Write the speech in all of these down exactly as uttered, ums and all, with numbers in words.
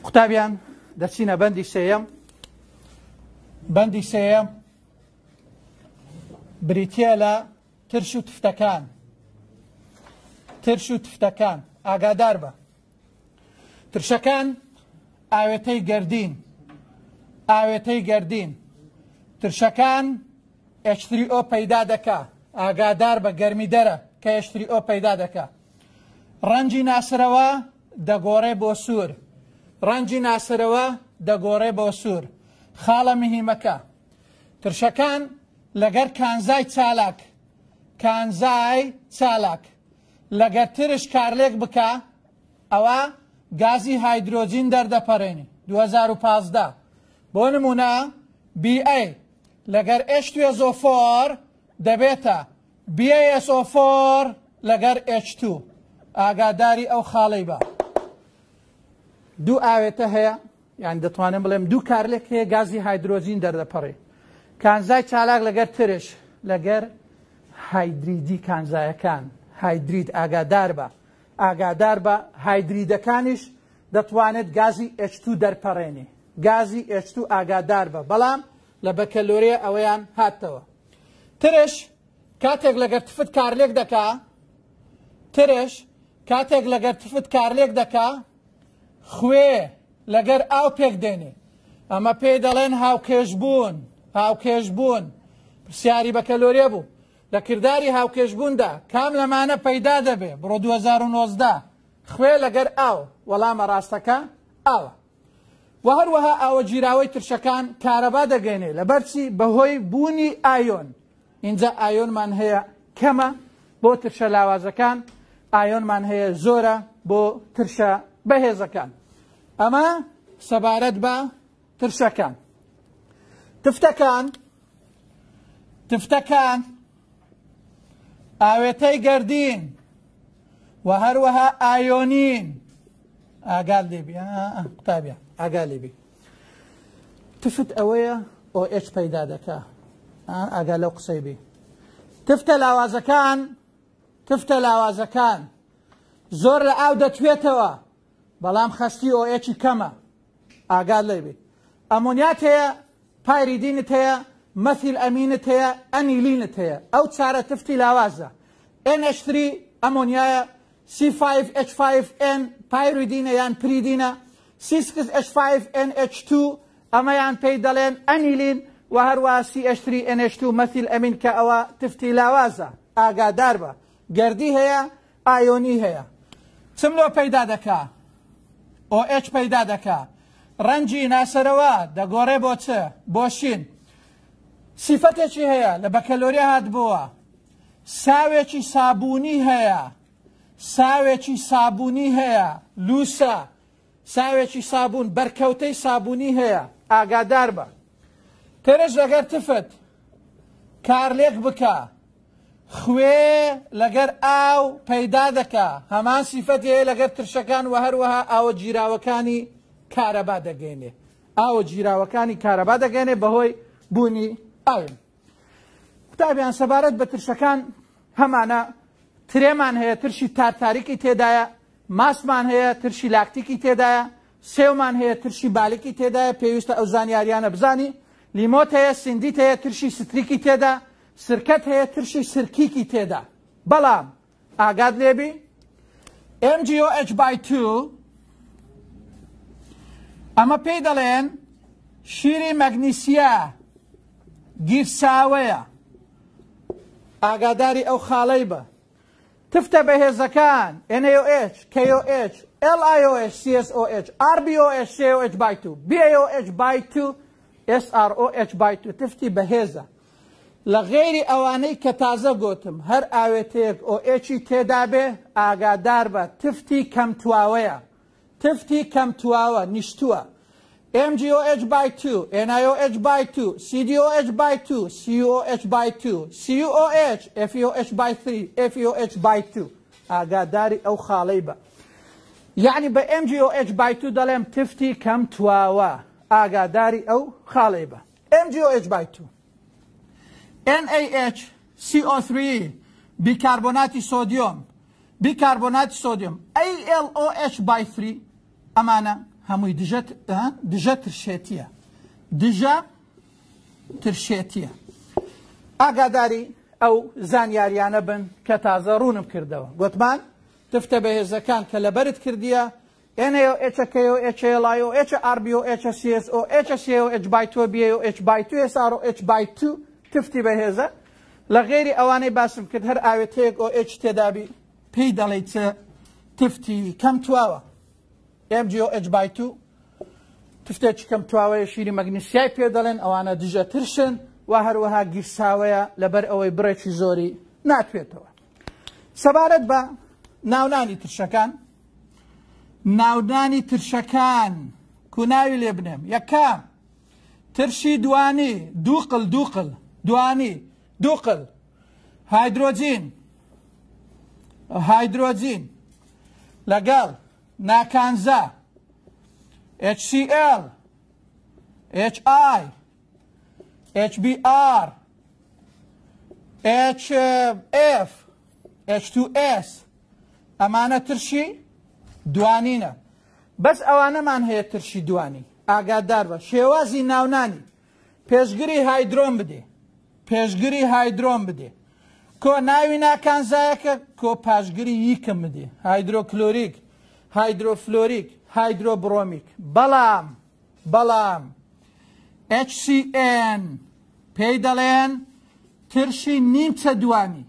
قوتابیان دەچینە بەندی سێیەم. بەندی سێیەم بریتیە لە ترش و تفتەکان. ترش و تفتەکان ئاگادار بە. ترشەکان ئاوێتەی گەردین، ئاوێتەی گەردین. ترشەکان ئێچ تری ئۆ پەیدا دەکا، ئاگادار بە گەرمی دەرە کە ئێچ تری ئۆ پەیدا دەکا. ڕەنجی ناسرەوە دەگۆڕێ بۆ سوور، ڕەنجی ناسرەوە دەگۆڕێ بۆ سوور. خاڵە مهمەکە ترشەکان لەگەر کانزای چالاک، کانزای چالاک لەگەر ترش کارلێک بکە، ئەوە گازی هایدرۆجین دەردەپەڕێنی. دوو هەزار و پانزدە بۆ نمونە بی ئەی لەگەر ئێچ تو ئێس ئۆ فۆر دەبێتە بی ئەی ئێس ئۆ فۆر لەگەر ئێچ تو. ئاگاداری ئەو خاڵەی بە. دوو ئاوێتە هەیە، یان دەتوانم بڵێم دوو کارلێک هەیە گازی هایدرۆجین دەردەپەڕێ. کانزای چالاک لەگەر ترش، لەگەر هایدریدی کانزایەکان. هایدرید ئاگادار بە، ئاگادار بە هایدریدەکانیش دەتوانێت گازی ئێچ تو دەرپەڕێنێ. گازی ئێچ تو ئاگادار بە، بەڵام لە بەکەلۆریە ئەوەیان هاتەوە. ترش کاتێک لەگەر تفت کارلێک دەکا، ترش کاتێک لەگەر تفت کارلێک دەکا، خوێ لەگەر ئاو پێک دێنێ. ئەمە پێی دەڵێن هاوکێشبوون. هاوکێشبوون پرسیاری بەکەلۆریە بوو. لە کردداری هاوکێشبووندا کام لەمانە پەیدا دەبێ بڕۆ دوو هەزار و نۆزدە. خوێ لەگەر ئاو، وەڵامە ڕاستەکە ئاوە. و هەروەها ئاوە گیراوەی ترشەکان کارەبا دەگەێنێ لەبەرچی بەهۆی بوونی ئایۆن. اینجا ئایۆنمان هەیە کەمە بۆ ترشە لاوازەکان، ئایۆنمان هەیە زۆرە بۆ ترشە بەهێزەکان. ئەمە سەبارەت بە ترشەکان. تفتەکان تفتەکان ئاوێتەی گەردین و هەروەها ئایۆنین. ئاگال لێبی قوتابیە ئاگال لێبی. تفت ئەوەیە ئۆ ئێچ پەیدا دەکا. ئاگال لەو قسەی بی. تفتە لاوازەکان تفتە لاوازەکان زۆر لە ئاو دەتوێتەوە، بەڵام خەستی ئۆ ئێچی کەمە. ئاگال لێبی. ئەمۆنیات هەیە، پایریدینت هەیە، مەثیل ئەمینت هەیە، ئەنیلینت هەیە. ئەو چارە تفتی لاوازە. ئێن ئێچ تری ئەمۆنیایە، سی فایڤ ئێچ فایڤ ئێن پایرویدینە یان پریدینە، سی سیکس ئێچ فایڤ ئێن ئێچ تو ئەمەیان پێی دەڵێن ئەنیلین، و هەروەها سی ئێچ تری ئێن ئێچ تو مەثیل ئەمین کە ئەوە تفتی لاوازە. ئاگادار بە، گەردی هەیە، ئایۆنی هەیە. چم لۆ پەیدا دەکا؟ ئۆ ئێچ پەیدا دەکا. ڕەنجی ناسەرەوە دەگۆڕێ بۆ چ؟ بۆ شین. سیفەتێکی هەیە لە بەکەلۆری هات بووە، ساوێکی سابوونی هەیە، ساوێکی سابوونی هەیە، لوسە، ساوێکی سابوون، بەرکەوتەی سابوونی هەیە. ئاگادار بە. ترش لەگەر تفت کارلێک بکە، خوێ لەگەر ئاو پەیدا دەکا. هەمان سیفەتی هەیە لەگەر ترشەکان و هەروەها ئاوە گیراوەکانی کارەبا دەگەێنێ. ئاوە گیراوەکانی کارەبا دەگەێنێ بەهۆی بوونی ئاوێن. قوتابیان سەبارەت بە ترشەکان هەمانە. ترێمان هەیە، ترشی تارتاریکی تێدایە. ماسمان هەیە، ترشی لاکتیکی تێدایە. سێومان هەیە، ترشی بالیکی تێدایە. پێویستە ئەو زانیاریانە بزانی. لیمۆت هەیە، سندیت هەیە، ترشی ستریکی تێدا. سرکەت هەیە، ترشی سرکیکی تێدا. بەڵام ئاگاد لێبی ئێم جی ئۆ ئێچ بای تو ئەمە پێی دەڵێن شیری مەگنیسیە گیرساوەیە. ئاگاداری ئەو خاڵەی بە. تفتە بەهێزەکان ئێن ئێ ئۆ ئێچ، کەی ئۆ ئێچ، ئێل ئای ئۆ ئێچ، سی ئێس ئۆ ئێچ، ئار بی ئۆ ئێچ، سی ئۆ ئێچ بای تو، بی ئێ ئۆ ئێچ بای تو، ئێس ئار ئۆ ئێچ بای تو. تفتی بەهێزە. لە غێری ئەوانەی کە تازە گۆتم هەر ئاوێتەیەک ئۆ ئێچی تێدا بێ، ئاگادار بە تفتی کەم تواوەیە. تفتی کەم تواوە، نیشتووە. ئێم جی ئۆ ئێچ by two, ئێن آی ئۆ ئێچ by two, سی دی ئۆ ئێچ by two, سی یو ئۆ ئێچ by two, سی یو ئۆ ئێچ, ئێف ای ئۆ ئێچ by three, ئێف ای ئۆ ئێچ by two. ئاگاداری ئەو خاڵەی بە. یعنی بە ئێم جی ئۆ ئێچ by two دەڵێم تفتی کەم تواوە. ئاگاداری ئەو خاڵەی بە. ئێم جی ئۆ ئێچ by two. ئێن ئێ ئێچ سی ئۆ three, بیکاربۆناتی سۆدیۆم. بیکاربۆناتی سۆدیۆم. ئێ ئێل ئۆ ئێچ by three, ئەمانە هەمووی دژە ترشێتیە دژە ترشێتیە. ئاگاداری ئەو زانیاریانە بن کە تازە ڕوونم کردەوە. گوتمان تفتە بەهێزەکان کە لەبەرت کردیە ئێن ئێ ئێچە کێ و ئێچە لای و ئێچە ئاربی و ئێچە سی ئێس ئۆ ئێچە سی و ئێچ بای تۆ بی و ئێچ بای تو ئێس ئار و ئێچ بای تو تفتی بەهێزە لە غێری ئەوانەی باسم کرد هەر ئاوێتەیەک ئۆ ئێچ تێدابی پێی دەڵێ چە تفتی کەم تواوە ئێم جی ئۆ ئێچ بای تو تفتێکی کەم تواوەیە شیری مەگنیسیای پێ دەڵێن ئەوانە دژە ترشن و هەروەها گیرساوەیە لەبەر ئەوەی بڕێکی زۆری ناتوێتەوە. سەبارەت بە ناونانی ترشەکان ناودانی ترشەکان کوناوی لێ بنێم. یەکەم ترشی دوانی دووقل دووقل دوانی دووقل هایدرۆجین هایدرۆجین لەگەڵ ناکانزە ئێچ سی ئێل ئێچ ئای ئێچ بی ئار ئێچ ئێف ئێچ تو ئێس ئەمانە ترشی دوانینە. بەس ئەوانەمان هەیە ترشی دوانی. ئاگادار بە شێوازی ناونانی پێشگری هایدرۆن بدێ پێشگری هایدرۆن بدێ کۆ ناوی ناکانزایەکە کۆ پاشگری ییکم بدێ هایدرۆکلۆریک هایدرۆفلۆریک هایدرۆبڕۆمیک. بەڵام بەڵام ئێچ سی ئێن پێی دەڵێن ترشی نیمچە دوانی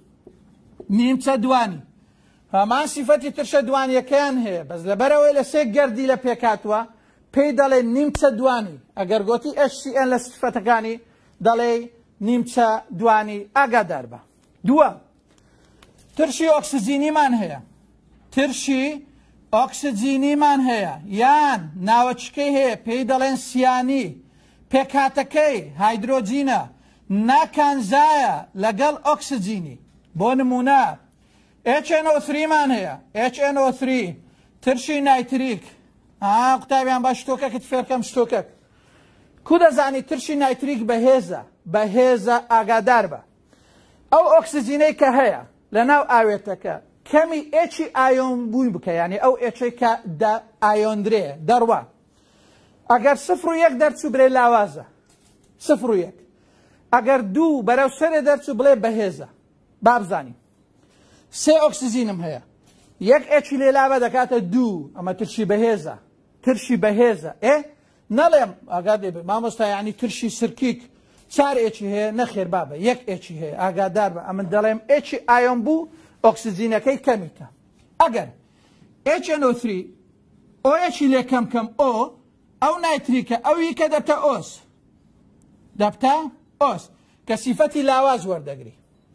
نیمچە دوانی. هەمان سیفەتی ترشە دوانیەکەیان هەیە بەس لەبەرەوەی لە سێ گەردی لە پێکاتوە پێی دەڵێ نیمچە دوانی. ئەگەر گوتی ئێچ سی ئێن لە سیفەتەکانی دەڵێ نیمچە دوانی. ئاگادار بە. دووەم ترشی ئۆکسجینیمان هەیە ترشی ئۆکسجینیمان هەیە یان ناوەچکەی هەیە پێی دەڵێن سیانی پێکاتەکەی هایدرۆجینە ناکانزایە لەگەڵ ئۆکسجینی. بۆ نمونە ئێچ ئێن ئۆ ثریمان هەیە ئێچ ئێن ئۆ ثری ترشی نایتریک. ئا قوتابیان باش شتۆکەکت فێرکەم شتۆکەک کو دەزانی ترشی نایتریک بەهێزە بەهێزە. ئاگادار بە ئەو ئۆکسجینەی کە هەیە لە ناو ئاوێتەکە کەمی ئێچی ئایۆن بووی بکە یعنی ئەو ئێچەی کە دە ئایۆندرێ دەڕوا ئەگەر سفر و یەک دەرچوو برێ لاوازە سفر و یەک ئەگەر دوو بەرەو سەرێ دەرچوو بڵێ بەهێزە. بابزانین سێ ئۆکسجینم هەیە یەک ئێچی لێلاوە دەکاتە دوو ئەمە ترشی بەهێزە ترشی بەهێزە. ئێ نەڵێم ئاگاد لێ بێ مامۆستا یعنی ترشی سرکیک چار ئێچی هەیە نەخێر بابە یەک ئێچی هەیە. ئاگادار بە ئەمن دەڵێم ئێچی ئایۆن بوو ئۆکسجینەکەی کەمیتە. ئەگەر ئێچ ئێن ئۆ ثری ئۆ ئێچی لێ کەم کەم ئۆ ئەو نایتریکە ئەوی کە دەبتە ئۆس دەبتە ئۆس کە سیفەتی لاواز وەردەگری.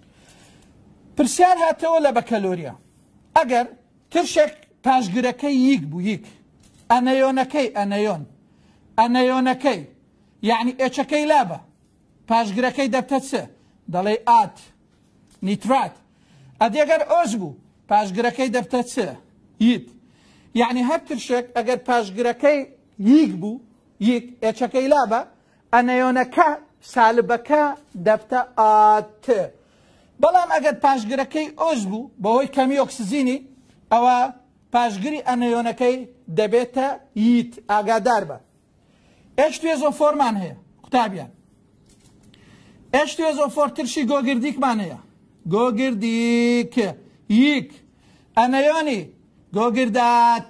پرسیار هاتەوە لە بەکەلۆریە ئەگەر ترشێک پاشگرەکەی ییک بوو ییک ئەنەیۆنەکەی ئەنەیۆن ئەنەیۆنەکەی یعنی ئێچەکەی لابە پاشگرەکەی دەبتە چ دەڵێ ئات نیترات. ئەدێگەر ئۆز بوو پاشگرەکەی دەبتە چ ییت یعنی هەر ترشێک ئەگەر پاشگرەکەی ییک بوو ییک ئێچەکەی لابە ئەنەیۆنەکە سالبەکە دەبتە ئات. بەڵام ئەگەر پاشگرەکەی ئۆز بوو بەهۆی کەمی ئۆکسجینی ئەوە پاشگری ئەنەیۆنەکەی دەبێتە ییت. ئاگادار بە. ئێچ تو ئێس ئۆ فۆرمان هەیە قوتابیان ئێچ تو ئێس ئۆ فۆر ترشی گۆگردیکمان هەیە گۆگردیک ییک ئەنەیۆنی گۆگردات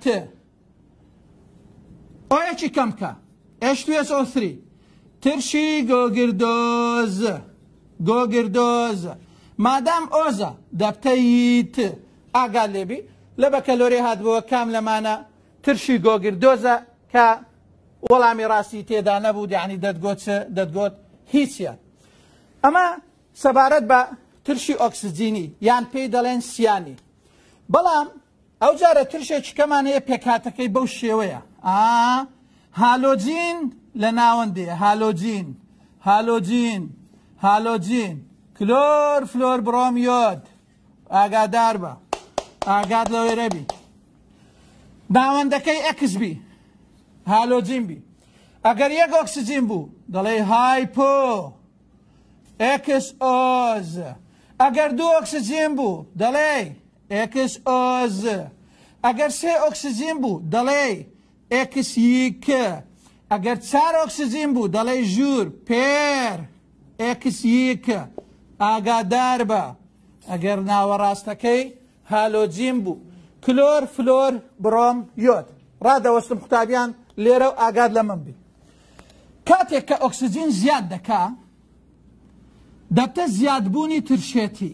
ئۆ ئێچی کەمکە ئێچ تو ئێس ئۆ ثری ترشی گۆگردۆز گۆگردۆز مادام ئۆزە دەبتە ییت. ئاگاد لێبی لە بەکەلۆری هاتبووە کام لەمانە ترشی گۆگردۆزە کە وەڵامی ڕاستی تێدا نەبوو یعنی دەتگۆت دەتگۆت هیچیان. ئەمە سەبارەت بە ترشی ئۆکسجینی یان پێی دەڵێن سیانی. بەڵام ئەو جارە ترشێکی کەمان هەیە پێکاتەکەی بەو شێوەیە. ئا هالۆجین لە ناوەندێ هالۆجین هالۆجین هالۆجین کلۆر فلۆر بڕۆمیۆد. ئاگادار بە ئاگاد لەوێرە بی ناوەندەکەی ئەکس بی هالۆجین بی. ئەگەر یەک ئۆکسجین بوو دەڵێ هایپۆ ئێکس ئۆز. ئەگەر دوو ئۆکسجین بوو دەڵێ ئێکس ئۆز. ئەگەر سێ ئۆکسجین بوو دەڵێ ئێکس یکە ئەگەر چار ئۆکسجین بوو دەڵێ ژوور پێر ئێکس یکە ئاگادار بە ئەگەر ناوەڕاستەکەی هالۆجین بوو کلۆر فلۆر بڕۆم یۆد ڕادەوەستم قوتابیان لێرە و ئاگاد لە من بی کاتێک کە ئۆکسجین زیاد دەکا دەبتە زیادبوونی ترشێتی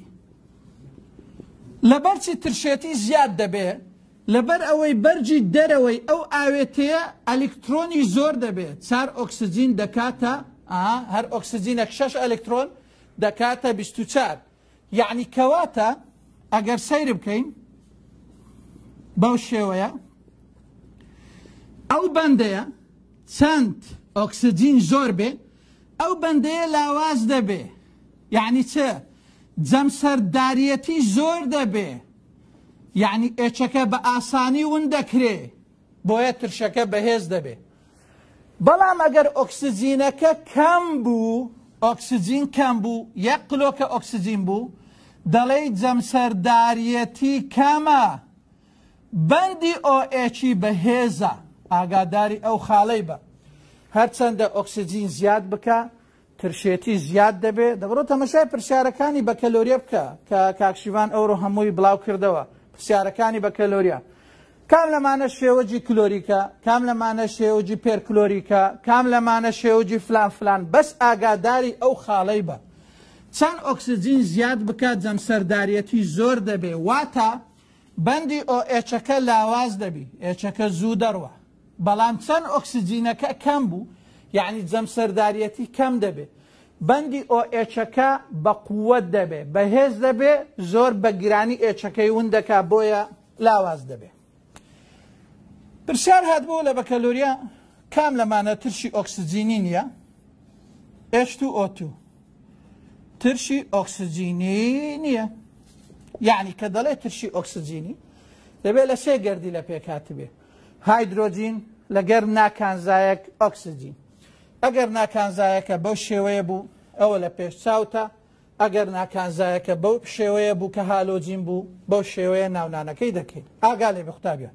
لەبەرچی ترشێتی زیاد دەبێ لەبەر ئەوەی بەرجی دەرەوەی ئەو ئاوێتەیە ئەلکترۆنی زۆر دەبێت چار ئۆکسجین دەکاتە هەر ئۆکسجینێک شەش ئەلکترۆن دەکاتە بیست و چار یعنی کەواتە ئەگەر سەیر بکەین بەو شێوەیە ئەو بەندەیە چەند ئۆکسجین زۆر بێ ئەو بەندەیە لاواز دەبێ یعنی چه جەمسەرداریەتی زۆر دەبێ یعنی ئێچەکە بە ئاسانی ون دەکرێ بۆیە ترشەکە بەهێز دەبێ بەڵام ئەگەر ئۆکسجینەکە کەم بوو ئۆکسجین کەم بوو یەک قلۆکە ئۆکسجین بوو دەڵێ جەمسەرداریەتی کەمە بەندی ئۆ ئێچی بەهێزە ئاگاداری ئەو خاڵەی بە هەرچەندە ئۆکسجین زیاد بکە ترشێتی زیاد دەبێت دەبڕۆ تەمەشای پرسیارەکانی بە کەلۆریە بکە کە کاکشیوان ئەوڕۆ هەمووی بڵاو کردەوە پرسیارەکانی بە کەلۆریە کام لەمانە شێوەجی کلۆریکە کام لەمانە شێوەجی پێرکلۆریکە کام لەمانە شێوەجی فلان فلان بەس ئاگاداری ئەو خاڵەی بە چەند ئۆکسجین زیاد بکات جەمسەرداریەتی زۆر دەبێ واتە بەندی ئۆ ئێچەکە لاواز دەبی ئێچەکە زوو دەڕوە بەڵام چەند ئۆکسجینەکە کەم بوو یعنی جەمسەرداریەتی کەم دەبێ بەندی ئۆ ئێچەکە بە قووەت دەبێ بەهێز دەبێ زۆر بە گرانی ئێچەکەی ون دەکا بۆیە لاواز دەبێ پرسیار هاتبوو لە بەکەلۆریە کام لەمانە ترشی ئۆکسجینی نییە ئێچ تو ئۆ تو ترشی ئۆکسجینی نییە یعنی کە دەڵێ ترشی ئۆکسجینی دەبێت لە سێ گەردی لە پێکاتبێ هایدرۆجین لەگەر ناکانزایەک ئۆکسجین ئەگەر ناکانزایەکە بەو شێوەیە بوو ئەوە لە پێش چاوتە ئەگەر ناکانزایەکە بەو شێوەیە بوو کە هالۆجین بوو بەو شێوەیە ناونانەکەی دەکەین ئاگا لێ بە قوتابیان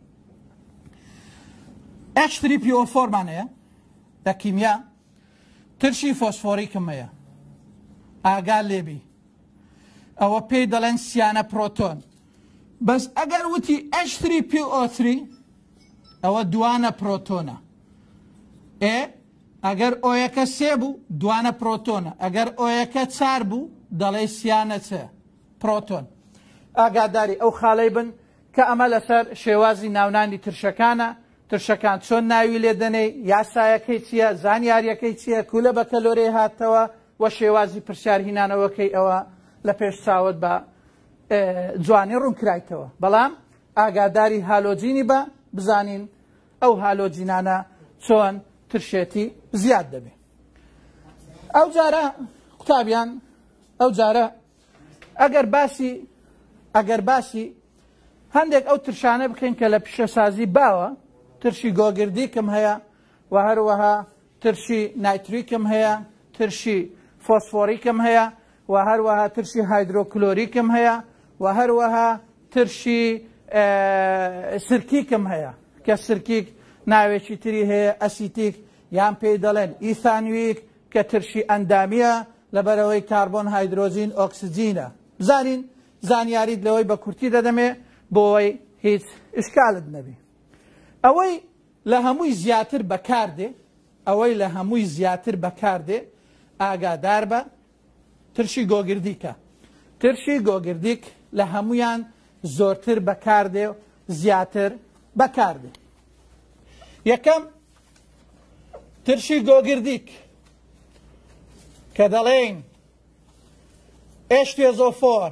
ئێچ تری پی ئۆ فۆرمانەیە لە کیمیا ترشی فۆسفۆریکم هەیە ئاگا لێبی ئەوە پێی دەڵێن سیانە پرۆتۆن بەس ئەگەر وتی ئێچ تری پی ئۆ تری ئەوە دوانە پرۆتۆنە ئێ ئەگەر ئۆیەکە سێ بوو دوانە پرۆتۆنە ئەگەر ئۆیەکە چار بوو دەڵێ سیانە چە پرۆتۆن ئاگاداری ئەو خاڵەی بن کە ئەمە لەسەر شێوازی ناونانی ترشەکانە ترشەکان چۆن ناوی لێ دەنێ یاسایەکەی چییە زانیاریەکەی چییە کولە بە کەلۆرێ هاتەوە وە شێوازی پرسیارهینانەوەکەی ئەوە لە پێش چاوت بە جوانی ڕوونکرایتەوە بەڵام ئاگاداری هالۆجینی بە بزانین ئەو هالۆجینانە چۆن ترشێتی زیاد دەبێ ئەو جارە قوتابیان ئەو جارە ئەگەر باسی ئەگەر باسی هەندێک ئەو ترشانە بکەین کە لە پیشەسازی باوە ترشی گۆگردیکم هەیە و هەروەها ترشی نایتریکم هەیە ترشی فۆسفۆریکم هەیە و هەروەها ترشی هایدرۆکلۆریکم هەیە و هەروەها ترشی سرکیکم هەیە کە سرکیک ناوێکی تری هەیە ئەسیتیک یان پێی دەڵێن ئیثانویک کە ترشی ئەندامیە لەبەرەوەی کاربۆن هایدرۆژین ئۆکسجینە بزانین زانیاریت لەوەی بە کورتی دەدەمێ بۆەوەی هیچ ئشکالت نەبی ئەوەی لە هەمووی زیاتر بەکاردێ ئەوەی لە هەمووی زیاتر بەکاردێ ئاگادار بە ترشی گۆگردیکە ترشی گۆگردیک لە هەمویان زۆرتر بەکاردێ و زیاتر بەکاردێ یەکەم ترشی گۆگردیک کە دەڵێن ئێچ تو ئێس ئۆ فۆر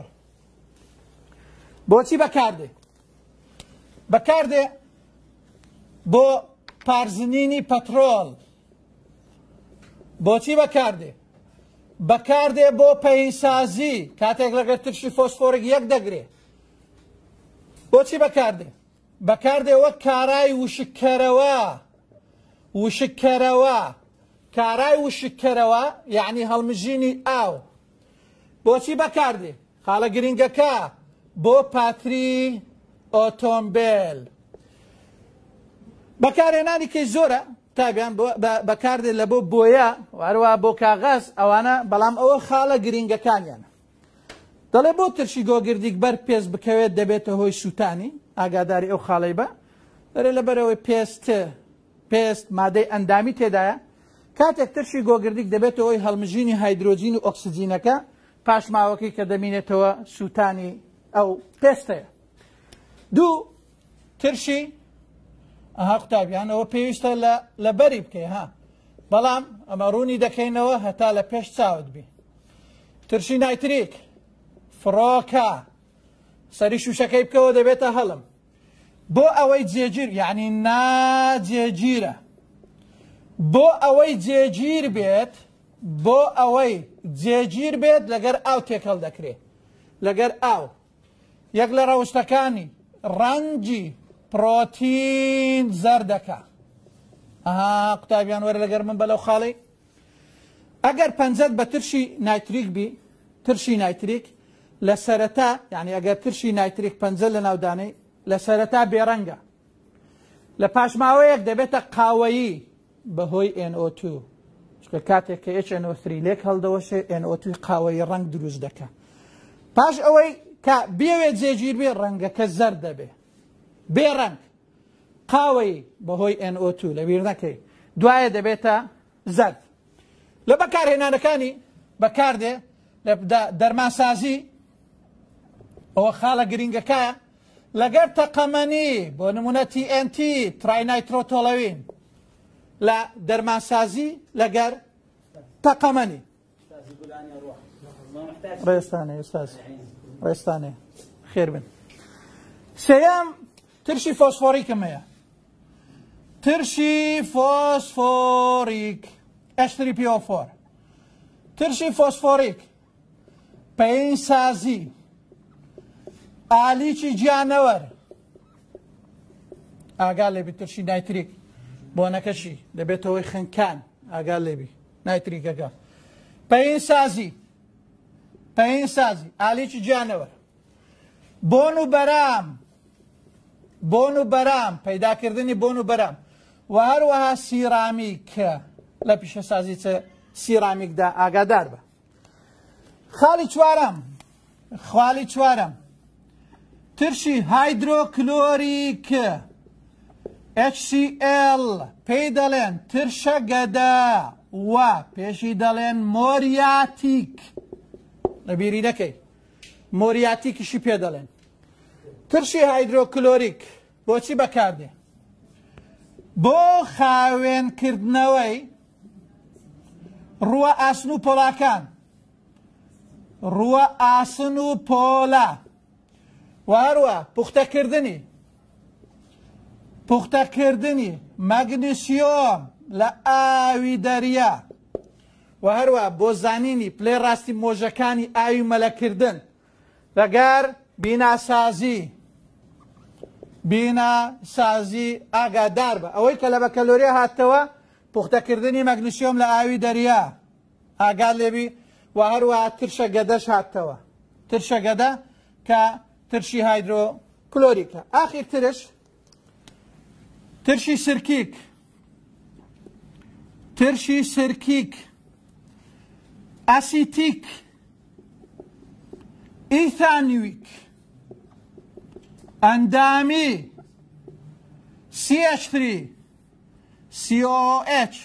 بۆچی بەکاردێ بەکاردێ بۆ پارزنینی پەترۆڵ بۆچی بەکاردێ بەکاردێ بۆ پەیسازی کاتێک لەگەر ترشی فۆسفۆرێک یەک دەگرێ بۆچی بەکاردێ بەکاردێ وەک کارای وشکەرەوە وشکەرەوە کارای وشکەرەوە یعنی هەڵمژینی ئاو بۆچی بەکاردێ خاڵە گرنگەکە بۆ پاتری ئۆتۆمبیل بەکارهێنانی کەی زۆرە تابیان بەکاردێت لە بۆ بۆیە هەروە بۆ کاغەز ئەوانە بەڵام ئەوە خاڵە گرنگەکانیانە. دەڵێ بۆ ترشی گۆگردیک بەر پێست بکەوێت دەبێتە هۆی سووتانی ئاگاداری ئەو خاڵەی بە دەرێ لەبەرەوەی پێست پێست مادەی ئەندامی تێدایە کاتێک ترشی گۆگردیک دەبێتە هۆی هەڵمژینی هایدرۆجین و ئۆکسجینەکە پاش ماوەکەی کە دەمینێتەوە سووتانی ئەو پێستەیە. دوو ترشی ئەها قوتابیانەوە پێویستە لە بەری بکەی ها بەڵام ئەمە ڕوونی دەکەینەوە هەتا لە پێش چاوت بی. ترشی نایتریک فڕۆکە سەری شوشەکەی بکەوە دەبێتە هەڵم بۆ ئەوەی جێگیر یعنی ناجێگیرە بۆ ئەوەی جێگیر بێت بۆ ئەوەی جێگیر بێت لەگەر ئاو تێکەڵ دەکرێت لەگەر ئاو یەک لە ڕەوشتەکانی ڕەنگی پرۆتین زەردەکە. ئەها قوتابیان وەرە لەگەر من بەلەو خاڵی ئەگەر پەنجەت بە ترشی نایتریک بی ترشی نایتریک لە سەرەتا یعنی ئەگەر ترشی نایتریک پەنجە لە ناودانەی لە سەرەتا بێڕەنگە لە پاشماوەیەک دەبێتە قاوەیی بەهۆی ئێن ئۆ تو کاتێک کە ئێچ ئێن ئۆ تری لێک هەڵدەوەشێ ئێن ئۆ توی قاوەی ڕەنگ دروست دەکە پاش ئەوەی کە بێوێت جێگیر بێ ڕەنگەکە زەرد دەبێ بێڕەنگ قاوەی بەهۆی ئێن ئۆ تو لەبیر نەکەی دوایە دەبێتە زەرد. لە بەکارهێنانەکانی بەکاردێ لە دەرمانسازی ئەوە خاڵە گرنگەکەیە لەگەر تەقەمەنی بۆ نمونە تی ئێن تی تراینایترۆتۆڵەوین لە دەرمانسازی لەگەر تەقەمەنی. ڕێستانێ ئێستاز ڕێستانێ خێر بن. سێیەم ترشی فۆسفۆریکم هەیە ترشی فۆسفۆریک ئەچ تری پی ئۆ فۆر ترشی فۆسفۆریک پەیسازی ئالیکی گیانەوەر ئاگا لێبی ترشی نایتریک بۆنەکەشی دەبێتەوەی خنکان ئاگا لێبی نایتریکەکە پەیسازی پەیسازی ئالیکی گیانەوەر بۆن و بەرام بۆن و بەرام پەیداکردنی بۆن و بەرام و هەروەها سیرامیکە لە پیشەسازی چ سیرامیکدا ئاگادار بە. خاڵی چوارەم خاڵی چوارەم ترشی هایدرۆکلۆریکە ئەچ سی ئێل پێی دەڵێن ترشە گەدا و پێشی دەڵێن مۆریاتیک لەبیری دەکەی مۆریاتیکیشی پێ دەڵێن. ترشی هایدرۆکلۆریک بۆچی بەکاردێ بۆ خاوێنکردنەوەی ڕووە ئاسن و پۆڵاکان ڕووە ئاسن و پۆڵە و هەروە پوختەکردنی پوختەکردنی مەگنیسیۆم لە ئاوی دەریا و هەروە بۆ زانینی پلێ ڕاستی مۆژەکانی ئاوی مەلەکردن لەگەر بیناسازی بیناسازی ئاگادار بە ئەوەی کە لە بەکەلۆریا هاتەوە پوختەکردنی مەگنیسیۆم لە ئاوی دەریا ئاگاد لێبی و هەروە ترشە گەدەش هاتەوە ترشە گەدە کە ترشی هایدرۆکلۆریکە. ئاخیر ترش ترشی سرکیک ترشی سرکیک ئاسیتیک ئیثانویک ئەندامی سی ئەچ تری سی ئۆ ئەچ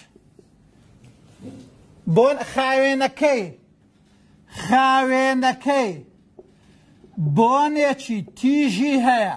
بۆن خاوێنەکەی خاوێنەکەی بۆنێکی تیژی هەیە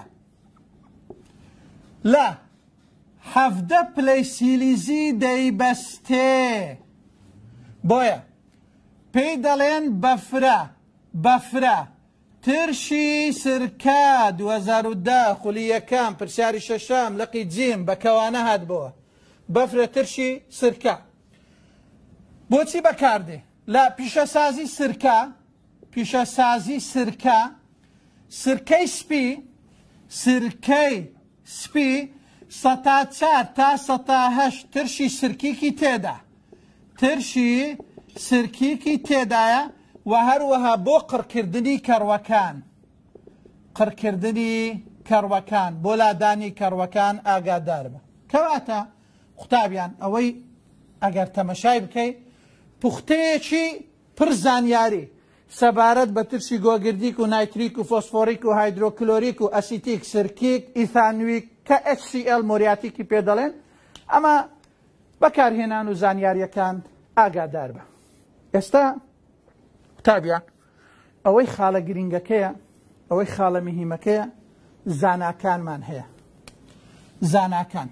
لە حەفدە پلەی سیلیزی دەیبەستێ بۆیە پێی دەڵێن بەفرە بەفرە. ترشی سرکە دوو هەزار و دە خولی یەکەم پرسیاری شەشەم لەقی جیم بەکەوانە هات بۆوە بەفرە ترشی سرکە. بۆچی بەکاردێ لە پیشەسازی سرکە پیشەسازی سرکە سرکەی سپی سرکەی سپی سەتا چار تا سەتا هەشت ترشی سرکیکی تێدا ترشی سرکیکی تێدایە و هەروەها بۆ قڕکردنی کەڕوەکان قڕکردنی کەڕوەکان بۆ لادانی کەڕوەکان ئاگادار بە کەواتە قوتابیان ئەوەی ئەگەر تەمەشای بکەیت پوختەیەکی پڕ زانیاری سەبارەت بە ترشی گۆگردیک و نایتریک و فۆسفۆریک و هایدرۆکلۆریک و ئەسیتیک سرکیک ئیثانویک کە ئەچ سی ئێل مۆریاتیکی پێ دەڵێن ئەمە بەکارهێنان و زانیاریەکان ئاگادار بە. ئێستا قوتابیان ئەوەی خاڵە گرنگەکەیە ئەوەی خاڵە مهمەکەیە زاناکانمان هەیە. زاناکان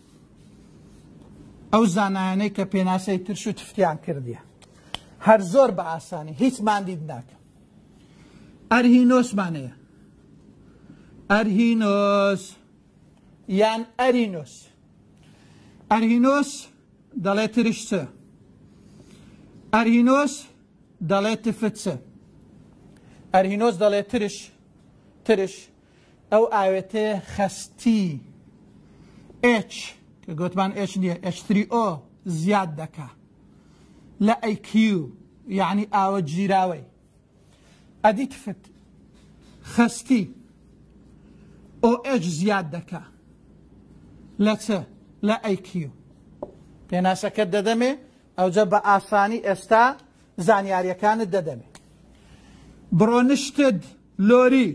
ئەو زانایانەی کە پێناسەی ترش و تفتیان کردیە هەر زۆر بە ئاسانی هیچ ماندید ناکە. ئەرهینۆسمانەیە، ئەرهینۆس یان ئەرینۆس. ئەرهینۆس دەڵێت ترش چ، ئەرهینۆس دەڵێت تفت چ. ئەرهینۆس دەڵێت ترش ترش ئەو ئاوێتەیە خەستی H کە گوتمان H نییە H three O زیاد دەکا لە آی کیو یعنی ئاوە گیراوەی. ئەدی تفت خەستی OH زیاد دەکا لە چ لە آی کیو. پێناسەکەت دەدەمێ ئەوجە بە ئاسانی ئێستا زانیاریەکانت دەدەمێ. بڕۆنشتت لۆری،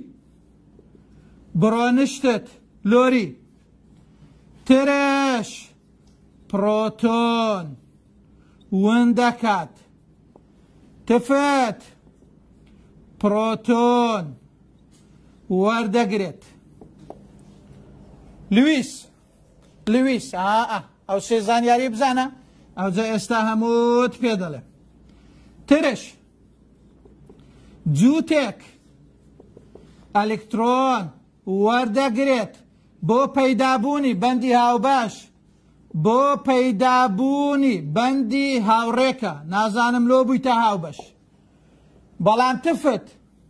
بڕۆنشتت لۆری، ترش پرۆتۆن ون دەکات، تفت پرۆتۆن وەردەگرێت. لویس لویس ئا ئەو سێ زانیاری بزانە ئەوجە ئێستا هەمووت پێ دەڵێ. ترش جووتێک ئەلکترۆن وەردەگرێت بۆ پەیدابوونی بەندی هاوباش، بۆ پەیدابوونی بەندی هاوڕێکە، نازانم لۆ بوویتە هاوبەش. بەڵام تفت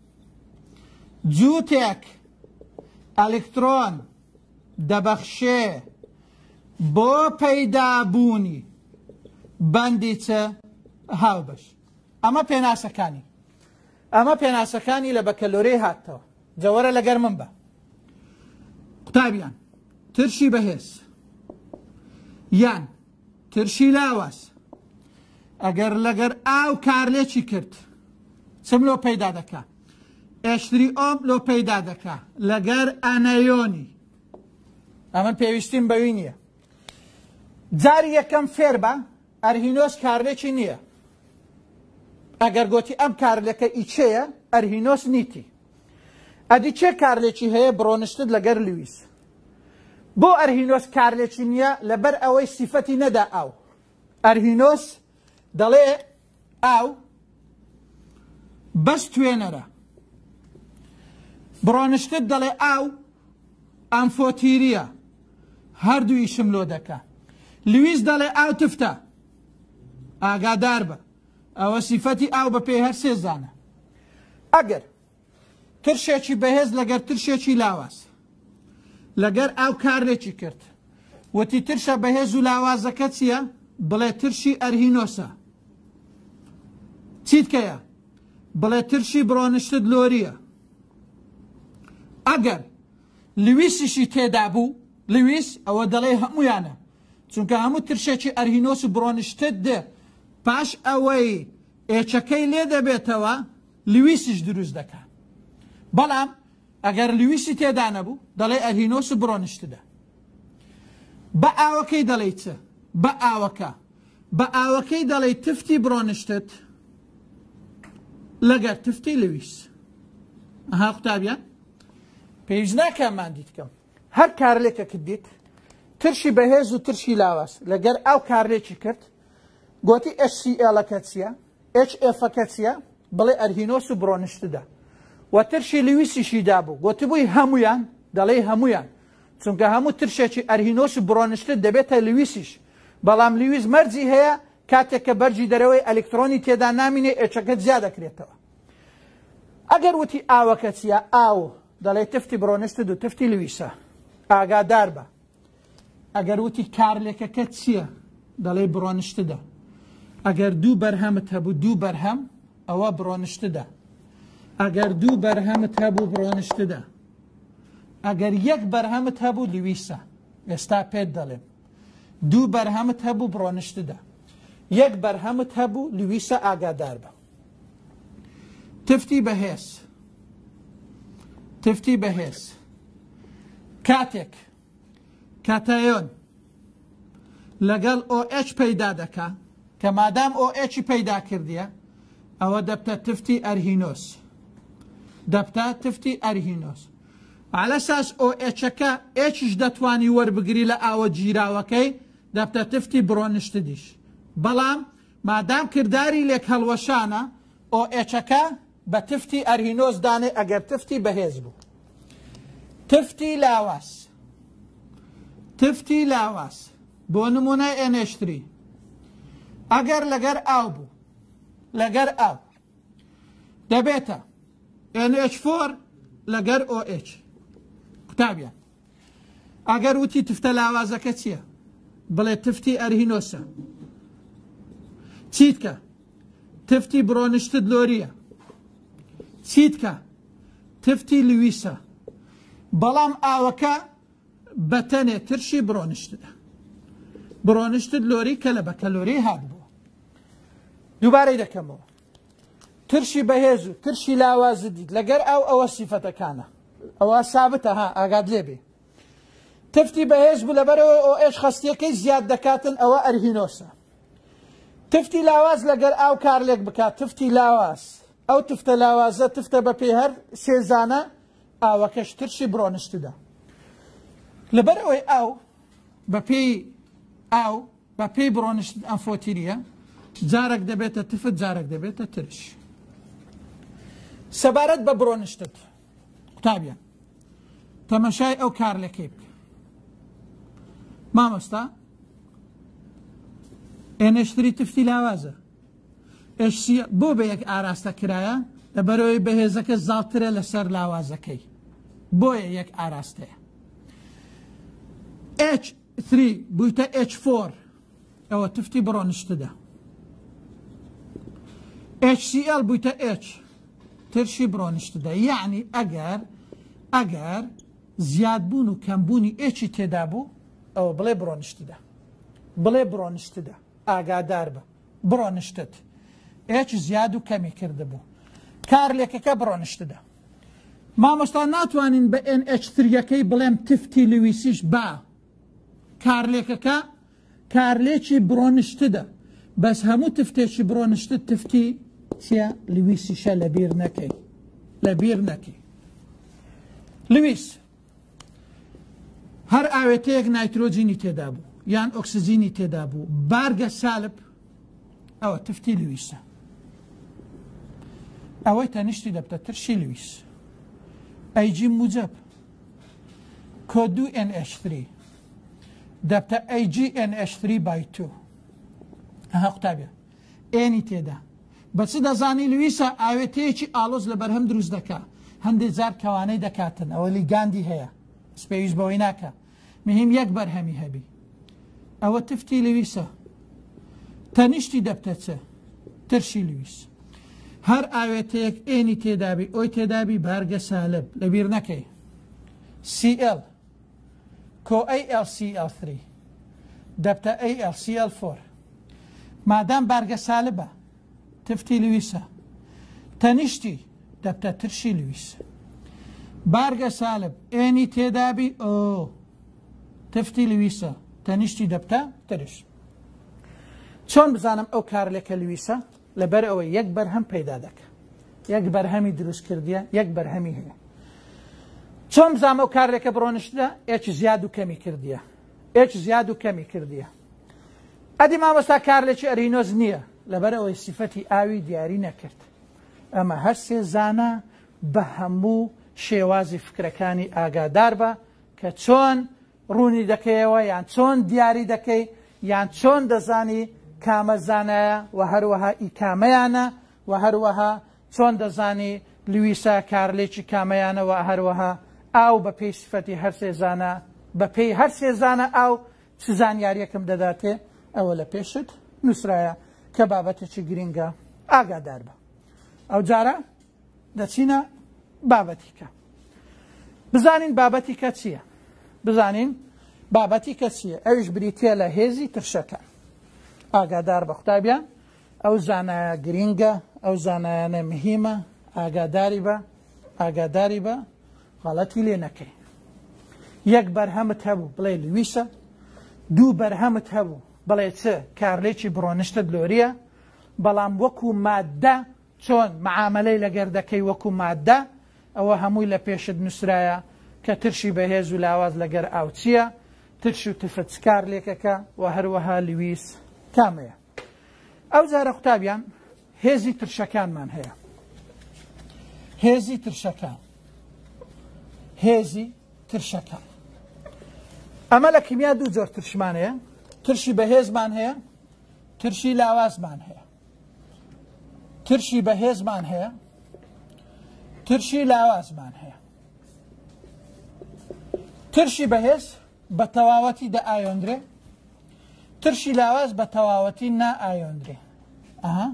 جووتێک ئەلکترۆن دەبەخشێ بۆ پەیدابوونی بەندی چە هاوبەش. ئەمە پێناسەکانی ئەمە پێناسەکانی لە بەکەلۆرەی هاتەوە. جەوەرە لەگەر من بە قوتابیان ترشی بەهێز یان ترشی لاواز ئەگەر لەگەر ئاو کارلێکی کرد چم لۆ پەیدا دەکا H three O لۆ پەیدا دەکا لەگەر ئەنەیۆنی. ئەمە پێویستیم بەوی نییە. جاری یەکەم فێر بە ئەرهینۆس کارلێکی نییە. ئەگەر گوتی ئەم کارلەکە ئیچەیە ئەرهینۆس نیتی. ئەدی چێ کارلێکی هەیە بڕۆنشتت لەگەر لویس. بۆ ئەرهینۆس کارلێکی نییە لەبەر ئەوەی سیفەتی نەدا ئاو. ئەرهینۆس دەڵێ ئاو بەس توێنەرە، بڕۆنشتت دەڵێ ئاو ئەمفۆتیریە، هەردووی شم لۆ دەکا. لویس دەڵێ ئاو تفتە. ئاگادار بە ئەوە سیفەتی ئاو بە پێی هەر سێ زانە. ئەگەر ترشێکی بەهێز لەگەر ترشێکی لاواز لەگەر ئاو کارلێکی کرد وتی ترشە بەهێز و لاوازەکە چییە؟ بڵێ ترشی ئەرهینۆسە. چیتکەیە؟ بڵێ ترشی بڕۆنشتت لۆریە. ئەگەر لویسیشی تێدا بوو لویس ئەوە دەڵێ هەمویانە چونکە هەموو ترشێکی ئەرهینۆس و بڕۆنشتت دێ پاش ئەوەی ئێچەکەی لێ دەبێتەوە لویسیش دروست دەکات. بەڵام ئەگەر لویسی تێدا نەبوو دەڵێ ئەرهینۆس و بڕۆنشتدە. بە ئاوەکەی دەڵێ چ؟ بە ئاوەکە بە ئاوەکەی دەڵێ تفتی بڕۆنشتت لەگەر تفتی لویس. ئەها قوتابیان پێویست ناکە ماندی بکەم. هەر کارلێکەکت دیت ترشی بەهێز و ترشی لاواز لەگەر ئەو کارلێکی کرد گوتی H C L-ەکە چییە؟ H F-ەکە چییە؟ بڵێ ئەرهینۆس و بڕۆنشتدە. و ترشی لویسیشی دابوو گوتی بووی هەمویان دەڵێ هەمویان چونکە هەموو ترشێکی ئەرهینۆس و بڕۆنشتت دەبێتە لویسیش. بەڵام لویس مەرجی هەیە کاتێک کە بەرجی دەرەوەی ئەلکترۆنی تێدا نامینێ ئێچەکەت زیاد دەکرێتەوە. ئەگەر وتی ئاوەکە چییە؟ ئاو دەڵێ تفتی بڕۆنشتت و تفتی لویسە. ئاگادار بە. ئەگەر وتی کارلێکەکە چییە؟ دەڵێ بڕۆنشتدە. ئەگەر دوو بەرهەمت هەبوو دوو بەرهەم ئەوە بڕۆنشتدە. ئەگەر دوو بەرهەمت هەبوو بڕۆنشتدە. ئەگەر یەک بەرهەمت هەبوو لویسە. ئێستا پێت دەڵێم دوو بەرهەمت هەبوو بڕۆنشتدا یەک بەرهەمت هەبوو لویسە ئاگادار بە تفتی بەهێز تفتی بەهێز کاتێک کاتایۆن لەگەڵ ئۆ ئەچ پەیدا دەکا کە مادام ئۆ ئەچی پەیدا کردیە ئەوە دەبتە تفتی ئەرهینۆس دەبتە تفتی ئەرهینۆس على ئەساس ئۆ ئەچەکە ئێچیش دەتوانی وەربگری لە ئاوە جیراوەکەی دەبتە تفتی بڕۆنشتدیش بەڵام مادام کردداری لێک هەڵوەشانە ئۆ ئەچەکە بە تفتی ئەرهینۆس دانێ ئەگەر تفتی بەهێز بوو تفتی لاواس تفتی لاواس بۆ نمونای ئێنێشتری ئەگەر لەگەر ئاو بوو لەگەر ئاو دەبێتە ئێن ئەچ فۆر لەگەر ئۆ ئەچ قوتابیان ئەگەر وتی تفتە لاوازەکە چییە بڵێ تفتی ئەرهینۆسە چیتکە تفتی بڕۆنشتت لۆریە چیتکە تفتی لویسە بەڵام ئاوەکە بەتەنێ ترشی بڕۆنشتدا بڕۆنشتت لۆری کە لە بە کەلۆری هات بووە دووبارەی دەکەمەوە ترشی بەهێز و ترشی لاوازت دیت لەگەر ئەو ئەوە سیفەتەکانە ئەوە سابتە ها ئاگاد لێبێ تفتی بەهێز بوو لەبەرەوە ئۆ ئێچ خەستیەکەی زیاد دەکاتن ئەوە ئەرهینۆسە تفتی لاواز لەگەر ئاو کار لێک بکات تفتی لاواز ئەو تفتە لاوازە تفتە بە پێی هەر سێزانە ئاوەکەش ترشی بڕۆنشتدا لەبەرەوەی ئاو بە پێی ئاو بە پێی بڕۆنشت ئەمفۆتیریە جارێک دەبێتە تفت جارێک دەبێتە ترش سەبارەت بە بڕۆنشتت قوتابیان تەمەشای ئەو کارلەکەی بکە مامۆستا ئێنەشتری تفتی لاوازە ئێشسی بۆ بە یەک ئاراستە کرایە لەبەرەوەی بەهێزەکە زاڵترە لەسەر لاوازەکەی بۆیە یەک ئاراستەیە ئەچ سری بوویتە ئەچ فۆر ئەوە تفتی بڕۆنشتدا ئەچ سی ئەل بوویتە ئەچ ترشی بڕۆنشتدا یعنی ئەگەر ئەگەر زیادبوون و کەمبوونی ئێچی تێدا بوو ئەوە بڵێ بڕۆنشتدا بڵێ بڕۆنشتدا ئاگادار بە بڕۆنشتت ئێچ زیاد و کەمی کردبوو کار لێکەکە بڕۆنشتدا مامۆستا ناتوانین بە ئێن ئەچ تریەکەی بڵێم تفتی لویسیش با کارلێکەکە کارلێکی بڕۆنشتدا بەس هەموو تفتێکی بڕۆنشتت تفتی چیە لویسیشە لەبیر نەکەی لەبیر نەکەی لویس هەر ئاوێتەیەک نایترۆجینی تێدا بوو یان ئۆکسجینی تێدا بوو بارگە سالب ئەوە تفتی لویسە ئەوەی تەنیشتی دەبتە ترشی لویس ئەیجی موجب کۆ دوو ئێن ئەچ سری دەبتە ئەیجی ئێن ئەچ سری بای تو ئەها قوتابیە ئێنی تێدا بەچ دەزانی لویسە ئاوێتەیەکی ئالۆز لە بەرهەم دروست دەکا هەندێک جار کەوانەی دەکاتن ئەوە لیگاندی هەیە سپێویست بەوەی ناکە مهم یەک بەرهەمی هەبی ئەوە تفتی لویسە تەنیشتی دەبتە چە ترشی لویس هەر ئاوێتەیەک ئێنی تێدابی ئۆی تێدابی بارگە سالب لەبیر نەکەی سی ئەل کۆ ئەی ئەل سی ئەل سری دەبتە ئەی ئەل سی ئەل فۆر مادام بارگە سالبە تفتی لویسە تەنیشتی دەبتە ترشی لویس بارگە سالب ئێنی تێدابی ئۆ تفتی لویسە تەنیشتی دەبتە ترش چۆن بزانم ئەو کارلێکە لویسە لەبەر ئەوەی یەک بەرهەم پەیدا دەکە یەک بەرهەمی دروست کردیە یەک بەرهەمی هەیە چۆن بزانم ئەو کارلێکە بڕۆنشتدا ئێچ زیاد و کەمی کردیە ئێچ زیاد و کەمی کردیە ئەدی مامۆستا کارلێکی ئەرهینۆس نییە لەبەر ئەوەی سیفەتی ئاوی دیاری نەکرد ئەمە هەر سێزانە بە هەموو شێوازی فکرەکانی ئاگادار بە کە چۆن ڕوونی دەکەیەوە یان چۆن دیاری دەکەی یان چۆن دەزانی کامە زانایە و هەروەها ئیکامەیانە و هەروەها چۆن دەزانی لویسە کارلێکی کامەیانە و هەروەها ئاو بە پێی سفەتی هەر سێزانە بە پێی هەر سێزانە ئاو چ زانیاریەکەم دەداتێ ئەوە لە پێشت نووسرایە کە بابەتێکی گرینگە ئاگادار بە ئەو جارە دەچینە بابەتیکە بزانین بابەتیکە چییە بزانین بابەتی کەسیە ئەوش بریتە لە هێزی ترشەکان. ئاگادار بە قوتابیان ئەو زانایە گرینگە، ئەو زانایانە مهمە، ئاگاداری بە ئاگاداری بە غەڵەتی لێ نەکەی. یەک بەرهەمت هەبوو بڵێ لویسە، دوو بەرهەمت هەبوو بڵێ چ کارلێکی بڕۆنشتت لۆریە، بەڵام وەکو مادە چۆن معاملەی لەگەر دەکەی وەکو مادە ئەوە هەمووی لە پێشت نووسرایە کە ترشی بەهێز و لاواز لەگەر ئاوچیە، ترش و تفرچکار لێکەکە و هەروەها لویس کامەیە. ئەو جارە قوتابیان هێزی ترشەکانمان هەیە. هێزی ترشەکان هێزی ترشەکان ئەمە لە کیمیا دوو جۆر ترشمان هەیە، ترشی بەهێزمان هەیە، ترشی لاوازمان هەیە. ترشی بەهێزمان هەیە، ترشی لاوازمان هەیە. ترشی بەهێز بە تەواوەتی دە ئایۆندرێ، ترشی لاواز بە تەواوەتی نا ئایۆندرێ. ئەها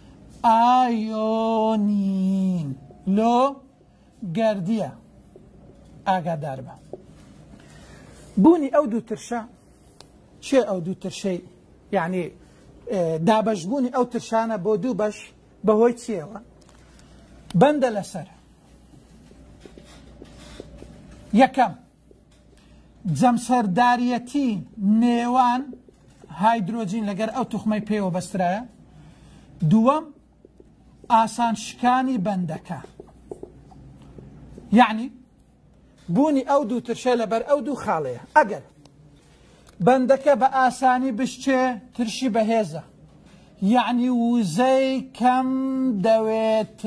ئایۆنین لۆ گەردیە. ئاگادار بە بوونی ئەو دوو ترشە چێ ئەو دوو ترشەی یعنی دابەشبوونی ئەو ترشانە بۆ دوو بەش بەهۆی چیەوە؟ بەندە لەسەر یەکەم جەمسەرداریەتی نێوان هایدرۆجین لەگەر ئەو توخمەی پێوە بەسترایە، دووەم ئاسانشکانی بەندەکە. یعنی بوونی ئەو دوو ترشە لەبەر ئەو دوو خاڵەیە. ئەگەر بەندەکە بە ئاسانی بشتێ ترشی بەهێزە، یعنی وزەی کەم دەوێت.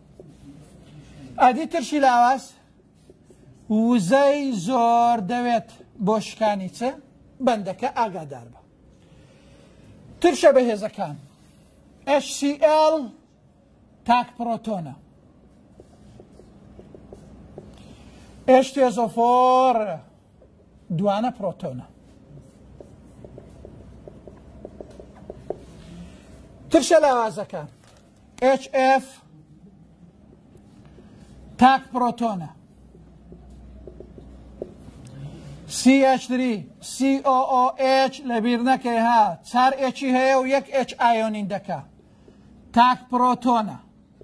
ئەدی ترشی لاواز وزەی زۆر دەوێت بۆ شکانی چە بەندەکە. ئاگادار بە ترشە بەهێزەکان ئەچ سی ئێل تاک پرۆتۆنە، ئێچ تو ئێس ئۆ فۆر دوانە پرۆتۆنە. ترشە لاوازەکان ئێچ ئێف تاک پرۆتۆنە، سی ئێچ تری سی ئۆ ئۆ ئێچ لەبیر نەکەی ها چار ئێچی هەیە و یەک ئێچ ئایۆنین دەکا تاک پرۆتۆنە.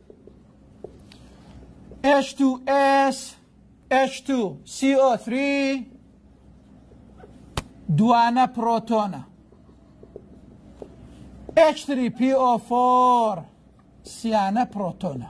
ئێچ تو ئێس ئێچ تو سی ئۆ تری دوانە پرۆتۆنە، ئێچ تری پی ئۆ فۆر سیانە پرۆتۆنە.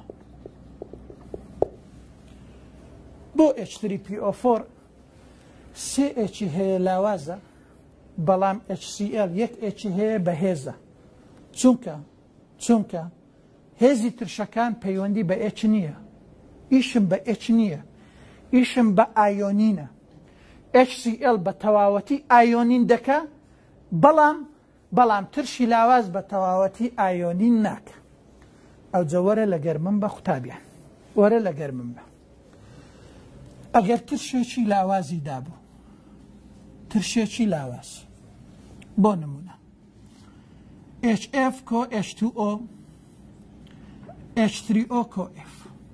بۆ ئێچ تری پی ئۆ فۆر سێ ئێچی هەیە لاوازە، بەڵام ئێچ سی ئێل یەک ئێچی هەیە بەهێزە. چونکە چونکە هێزی ترشەکان پەیوەندی بە ئێچ نییە، ئیشم بە ئێچ نییە، ئیشم بە ئایۆنینە. ئێچ سی ئێل بە تەواوەتی ئایۆنین دەکە، بەڵام بەڵام ترشی لاواز بە تەواوەتی ئایۆنین ناکە. ئەو جە وەرە لەگەر من بە قوتابیان، وەرە لەگەر من بە. ئەگەر ترشێکی لاوازی دابوو، ترشێکی لاواز بۆ نمونە ئێچ ئێف کۆ ئێچ تو ئۆ ئێچ تری ئۆ کۆ ئێف،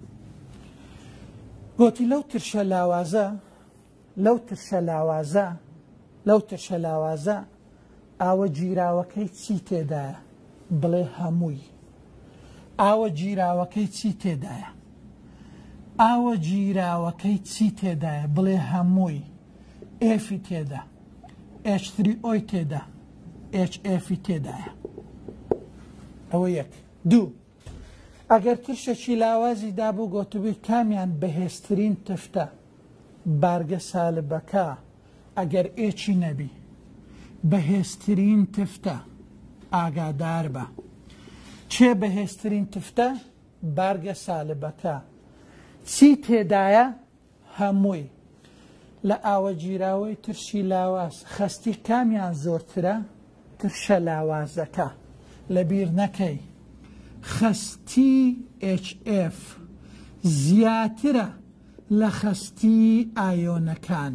گوتی لەو ترشە لاوازە لەو ترشە لاوازە لەو ترشە لاوازە ئاوە جیراوەکەی چی تێدایە؟ بڵێ هەمووی. ئاوە جیراوەکەی چی تێدایە؟ ئاوە جیراوەکەی چی تێدایە؟ بڵێ هەمووی. ئێفی تێدا، ئێچ تری ئۆی تێدا، ئێچ ئێفی تێدایە. ئەوە یەک. دوو، ئەگەر ترشێکی لاوازی دابوو گۆتبووی کامیان بەهێزترین تفتە بارگە سالبەکە ئەگەر ئێچی نەبی بەهێزترین تفتە. ئاگادار بە چێ بەهێزترین تفتە؟ بارگە سالبەکە. چی تێدایە؟ هەمووی. لە ئاوە جیراوەی ترشی لاواز خەستی کامیان زۆرترە؟ ترشە لاوازەکە. لەبیر نەکەی خەستی ئێچ ئێف زیاترە لە خەستی ئایۆنەکان.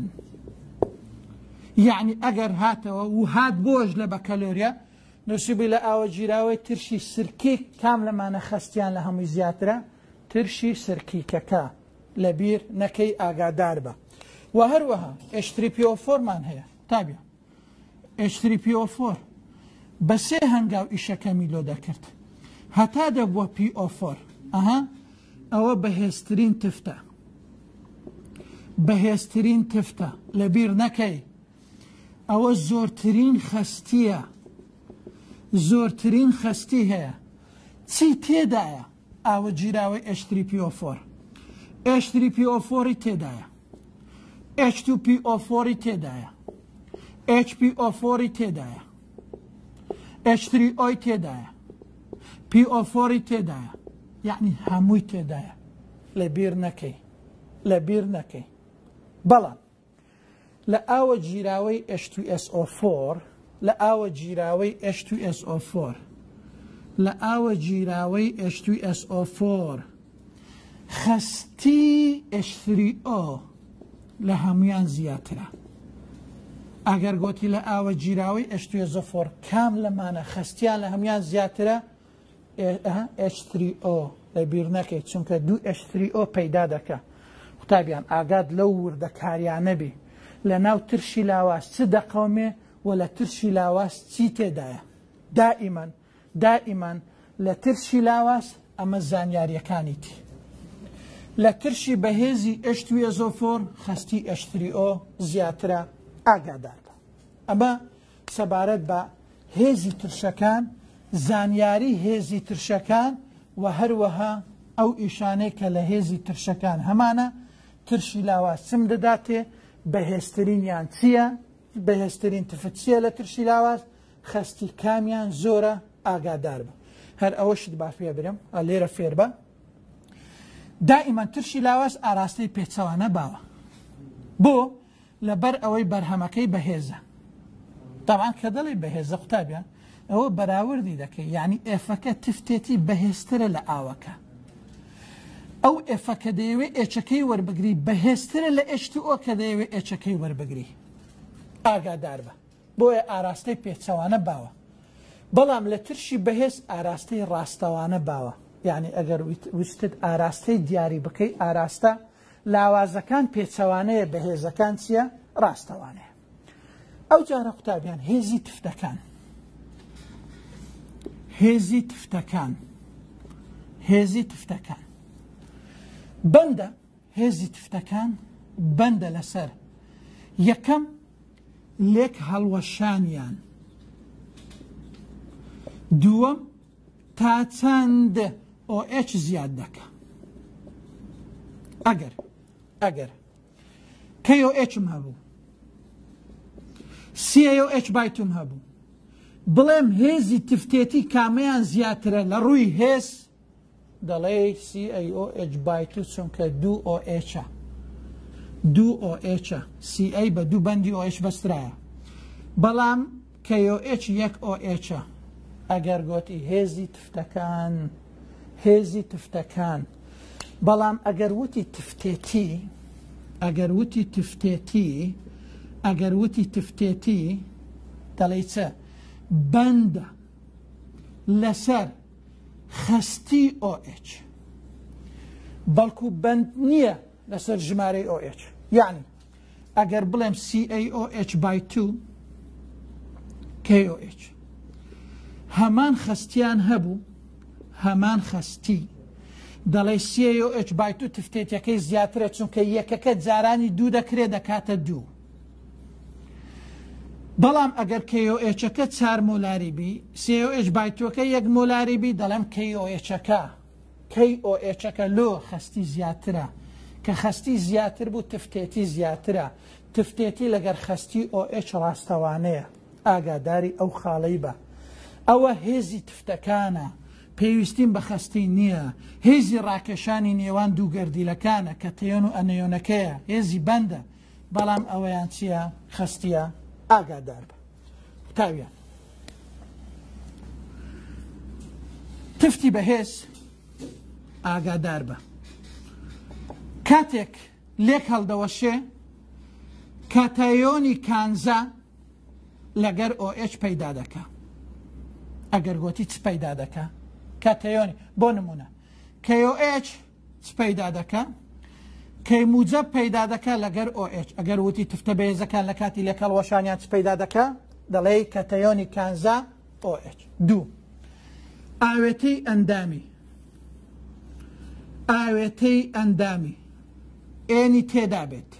یعنی ئەگەر هاتەوە و هات بۆش لە بەکەلۆریە نووسیبی لە ئاوە جیراوەی ترشی سرکی کام لەمانە خەستیان لە هەمووی زیاترە؟ ترشی سرکیکەکە. لەبیر نەکەی ئاگادار بە. و هەروەها ئێچ تری پی ئۆ فۆرمان هەیە قوتابیە ئێچ تری پی ئۆ فۆر بە سێ هەنگاو ئیشەکەمی لۆ دەکرد هەتا دەبووە پی ئۆ فۆر ئەها ئەوە بەهێزترین تفتە بەهێزترین تفتە لەبیر نەکەی ئەوە زۆرترین خەستیە زۆرترین خەستی هەیە چی تێدایە ئاوە گیراوەی ئێچ تری پی ئۆ فۆر ئێچ تری پی ئۆ فۆری تێدایە ئێچ تو پی ئۆ فۆری تێدایە ئێچ پی ئۆ فۆری تێدایە ئێچ تری ئۆی تێدایە پی ئۆ فۆری تێدایە یعنی هەمووی تێدایە لەبیر نەکەی لەبیر نەکەی بەڵام لە ئاوە گیراوەی ئێچ تو ئێس ئۆ فۆر لە ئاوە گیراوەی ئێچ تو ئێس ئۆ فۆر لە ئاوە گیراوەی ئێچ تو ئێس ئۆ فۆر خەستی ئێچ تری ئۆ لە هەمویان زیاترە ئەگەر گوتی لە ئاوە گیراوەی ئێچ تو ئێس ئۆ فۆر کام لەمانە خەستیان لە هەمویان زیاترە ئێچ تری ئۆ لەبیر نەکەیت چونکە دوو ئێچ تری ئۆ پەیدا دەکە قوتابیان ئاگات لەو وردە کاریانە بێ لە ناو ترشی لاواز چ دەقەومێ و لە ترشی لاواز چی تێدایە دائیمەن دائیمەن لە ترشی لاواز ئەمە زانیاریەکانیتی لە ترشی بەهێزی ئێچ تو ئێس ئۆ فۆر خەستی ئێچ تری ئۆ زیاترە ئاگادار بە ئەمە سەبارەت بە هێزی ترشەکان زانیاری هێزی ترشەکان و هەروەها ئەو ئیشانەی کە لە هێزی ترشەکان هەمانە ترشی لاواز چم دەداتێ بەهێزترینیان چییە بەهێزترین تفت چییە لە ترشی لاواز خەستی کامیان زۆرە ئاگادار بە هەر ئەوەشت با فێ برم لێرە فێر بە دائیمەن ترشی لاواز ئاراستەی پێچەوانە باوە بۆ لەبەر ئەوەی بەرهەمەکەی بەهێزە تاوان کە دەڵێ بەهێزە قوتابیان ئەوە بەراوردی دەکەی یعنی ئێفەکە تفتێتی بەهێزترە لە ئاوەکە ئەو ئێفەکە دەیەوێت ئێچەکەی وەربگری بەهێزترە لە ئێچ تو ئۆ کە دەیەوێت ئێچەکەی وەربگری ئاگادار بە بۆیە ئاراستەی پێچەوانە باوە بەڵام لە ترشی بەهێز ئاراستەی ڕاستەوانە باوە یعنی ئەگەر وشتت ئاراستەی دیاری بکەی ئاراستە لاوازەکان پێچەوانەیە بەهێزەکان چییە ڕاستەوانەیە ئەو جارە قوتابیان هێزی تفتەکان هێزی تفتەکان هێزی تفتەکان بەندە هێزی تفتەکان بەندە لەسەر یەکەم لێک هەڵوەشانیان دووەم تا چەند ئۆ ئێچ زیاد دەکە ئەگەر ئەگەر کەی ئۆ ئێچم هەبوو سی ئۆ ئێچ بایتم هەبوو بڵێم هێزی تفتێتی کامەیان زیاترە لە ڕووی هێز دەڵێ سی ئۆ ئێچ بایتو چونکە دوو ئۆ ئێچە دوو ئۆ ئێچە سی ئەی بە دوو بەندی ئۆ ئێچ بەسترایە بەڵام کەی ئۆ ئێچ یەک ئۆ ئێچە ئەگەر گوتی هێزی تفتەکان هێزی تفتەکان بەڵام ئەگەر وتی تفتێتی ئەگەر وتی تفتێتی ئەگەر وتی تفتێتی دەڵێ چە بەندە لەسەر خەستی ئۆ ئێچ بەڵکو بەند نییە لەسەر ژمارەی ئۆ ئێچ یعنی ئەگەر بڵێم سی ئۆ ئێچ بای تو کەی ئۆ ئێچ هەمان خەستیان هەبوو هەمان خەستی دەڵێ سی ئۆ ئێچ بای تو تفتێتەکەی زیاترە چونکە یەکەکە جارانی دوو دەکرێت دەکاتە دوو بەڵام ئەگەر کەی ئۆ ئێچەکە چار مۆلاری بی سی ئۆ ئێچ بای توەکە یەک مۆلاری بی دەڵێم کەی ئۆ ئێچەکە کەی ئۆ ئێچەکە لۆ خەستی زیاترە کە خەستی زیاتر بوو تفتێتی زیاترە تفتێتی لەگەر خەستی ئۆ ئێچ ڕاستەوانەیە ئاگاداری ئەو خاڵەی بە ئەوە هێزی تفتەکانە پێویستیم بە خەستی نییە هێزی ڕاکێشانی نێوان دوو گەردیلەکانە کە تێیۆن و ئەنەیۆنەکەیە هێزی بەندە بەڵام ئەوەیان چییە خەستیە ئاگادار بە تاویان تفتی بەهێز ئاگادار بە کاتێک لێک هەڵدەوەشێ کاتایۆنی کانزا لەگەر ئۆ ئێچ پەیدا دەکا ئەگەر گوتی چ پەیدا دەکا کاتایۆنی بۆ نمونە کە ئۆ ئێچ چ پەیدا دەکا کەی موجب پەیدا دەکات لەگەر ئۆ ئێچ ئەگەر وتی تفتە بەهێزەکان لە کاتی لێکەڵوەشانیان چ پەیدا دەکات دەڵێ کەتەیۆنی کانزا ئۆ ئێچ. دوو ئاوێتەی ئەندامی ئاوێتەی ئەندامی ئێنی تێدا بێت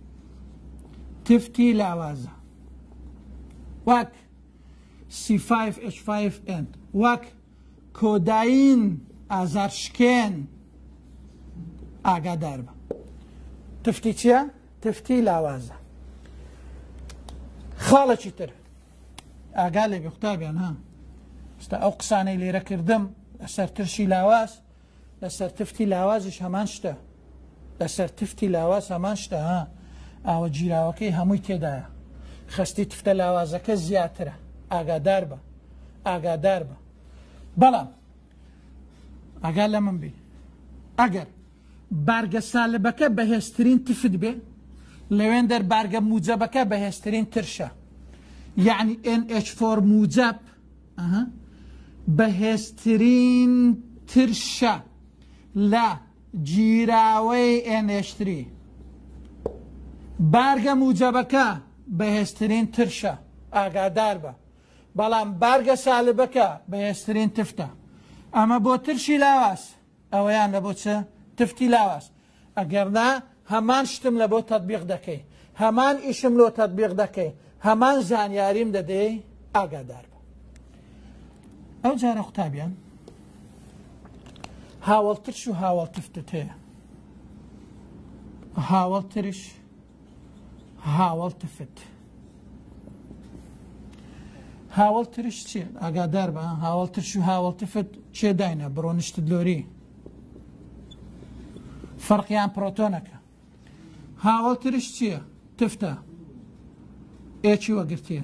تفتی لاوازە وەک سی فایڤ ئێچ فایڤ ئێن وەک کۆداین ئازارشکێن ئاگادار بە. تفتی چییە؟ تفتی لاوازە. خاڵێکی تر ئاگا لێ بێ قوتابیان ها ستا ئەو قسانەی لێرە کردم لەسەر ترشی لاواز لەسەر تفتی لاوازش هەمان شتە لەسەر تفتی لاواز هەمان شتە ها ئاوە جیراوەکەی هەمووی تێدایە خستی تفتە لاوازەکە زیاترە ئاگادار بە ئاگادار بە. بەڵام ئاگا لە من بێ ئەگەر بارگە سالبەکە بەهێزترین تفت بێ لەوێن دەر بارگە موجەبەکە بەهێزترین ترشە یعنی ئێن ئێچ فۆر موجەب بەهێزترین ترشە لە جیراوەی ئێن ئێچ تری بارگە موجەبەکە بەهێزترین ترشە ئاگادار بە. بەڵام بارگە سالبەکە بەهێزترین تفتە ئەمە بۆ ترشی لاواز ئەوەیان لە بۆ چە تفتی لاواز. ئەگەرنا هەمان شتم لە بۆ تەطبیق دەکەی هەمان ئیشم لۆ تەطبیق دەکەی هەمان زانیاریم دەدەی ئاگادار بە. ئەو جارە قوتابیان هاوڵ ترش و هاوڵ تفتت هەیە هاوڵ ترش هاوڵ تفت. هاوڵ ترش چیە؟ ئاگادار بە هاوڵ ترش و هاوڵ تفت چێ داینە بڕۆنشت لۆری فەرقیان پرۆتۆنەکە. هاوڵ ترش چییە؟ تفتە ئێچی وەگرتیە.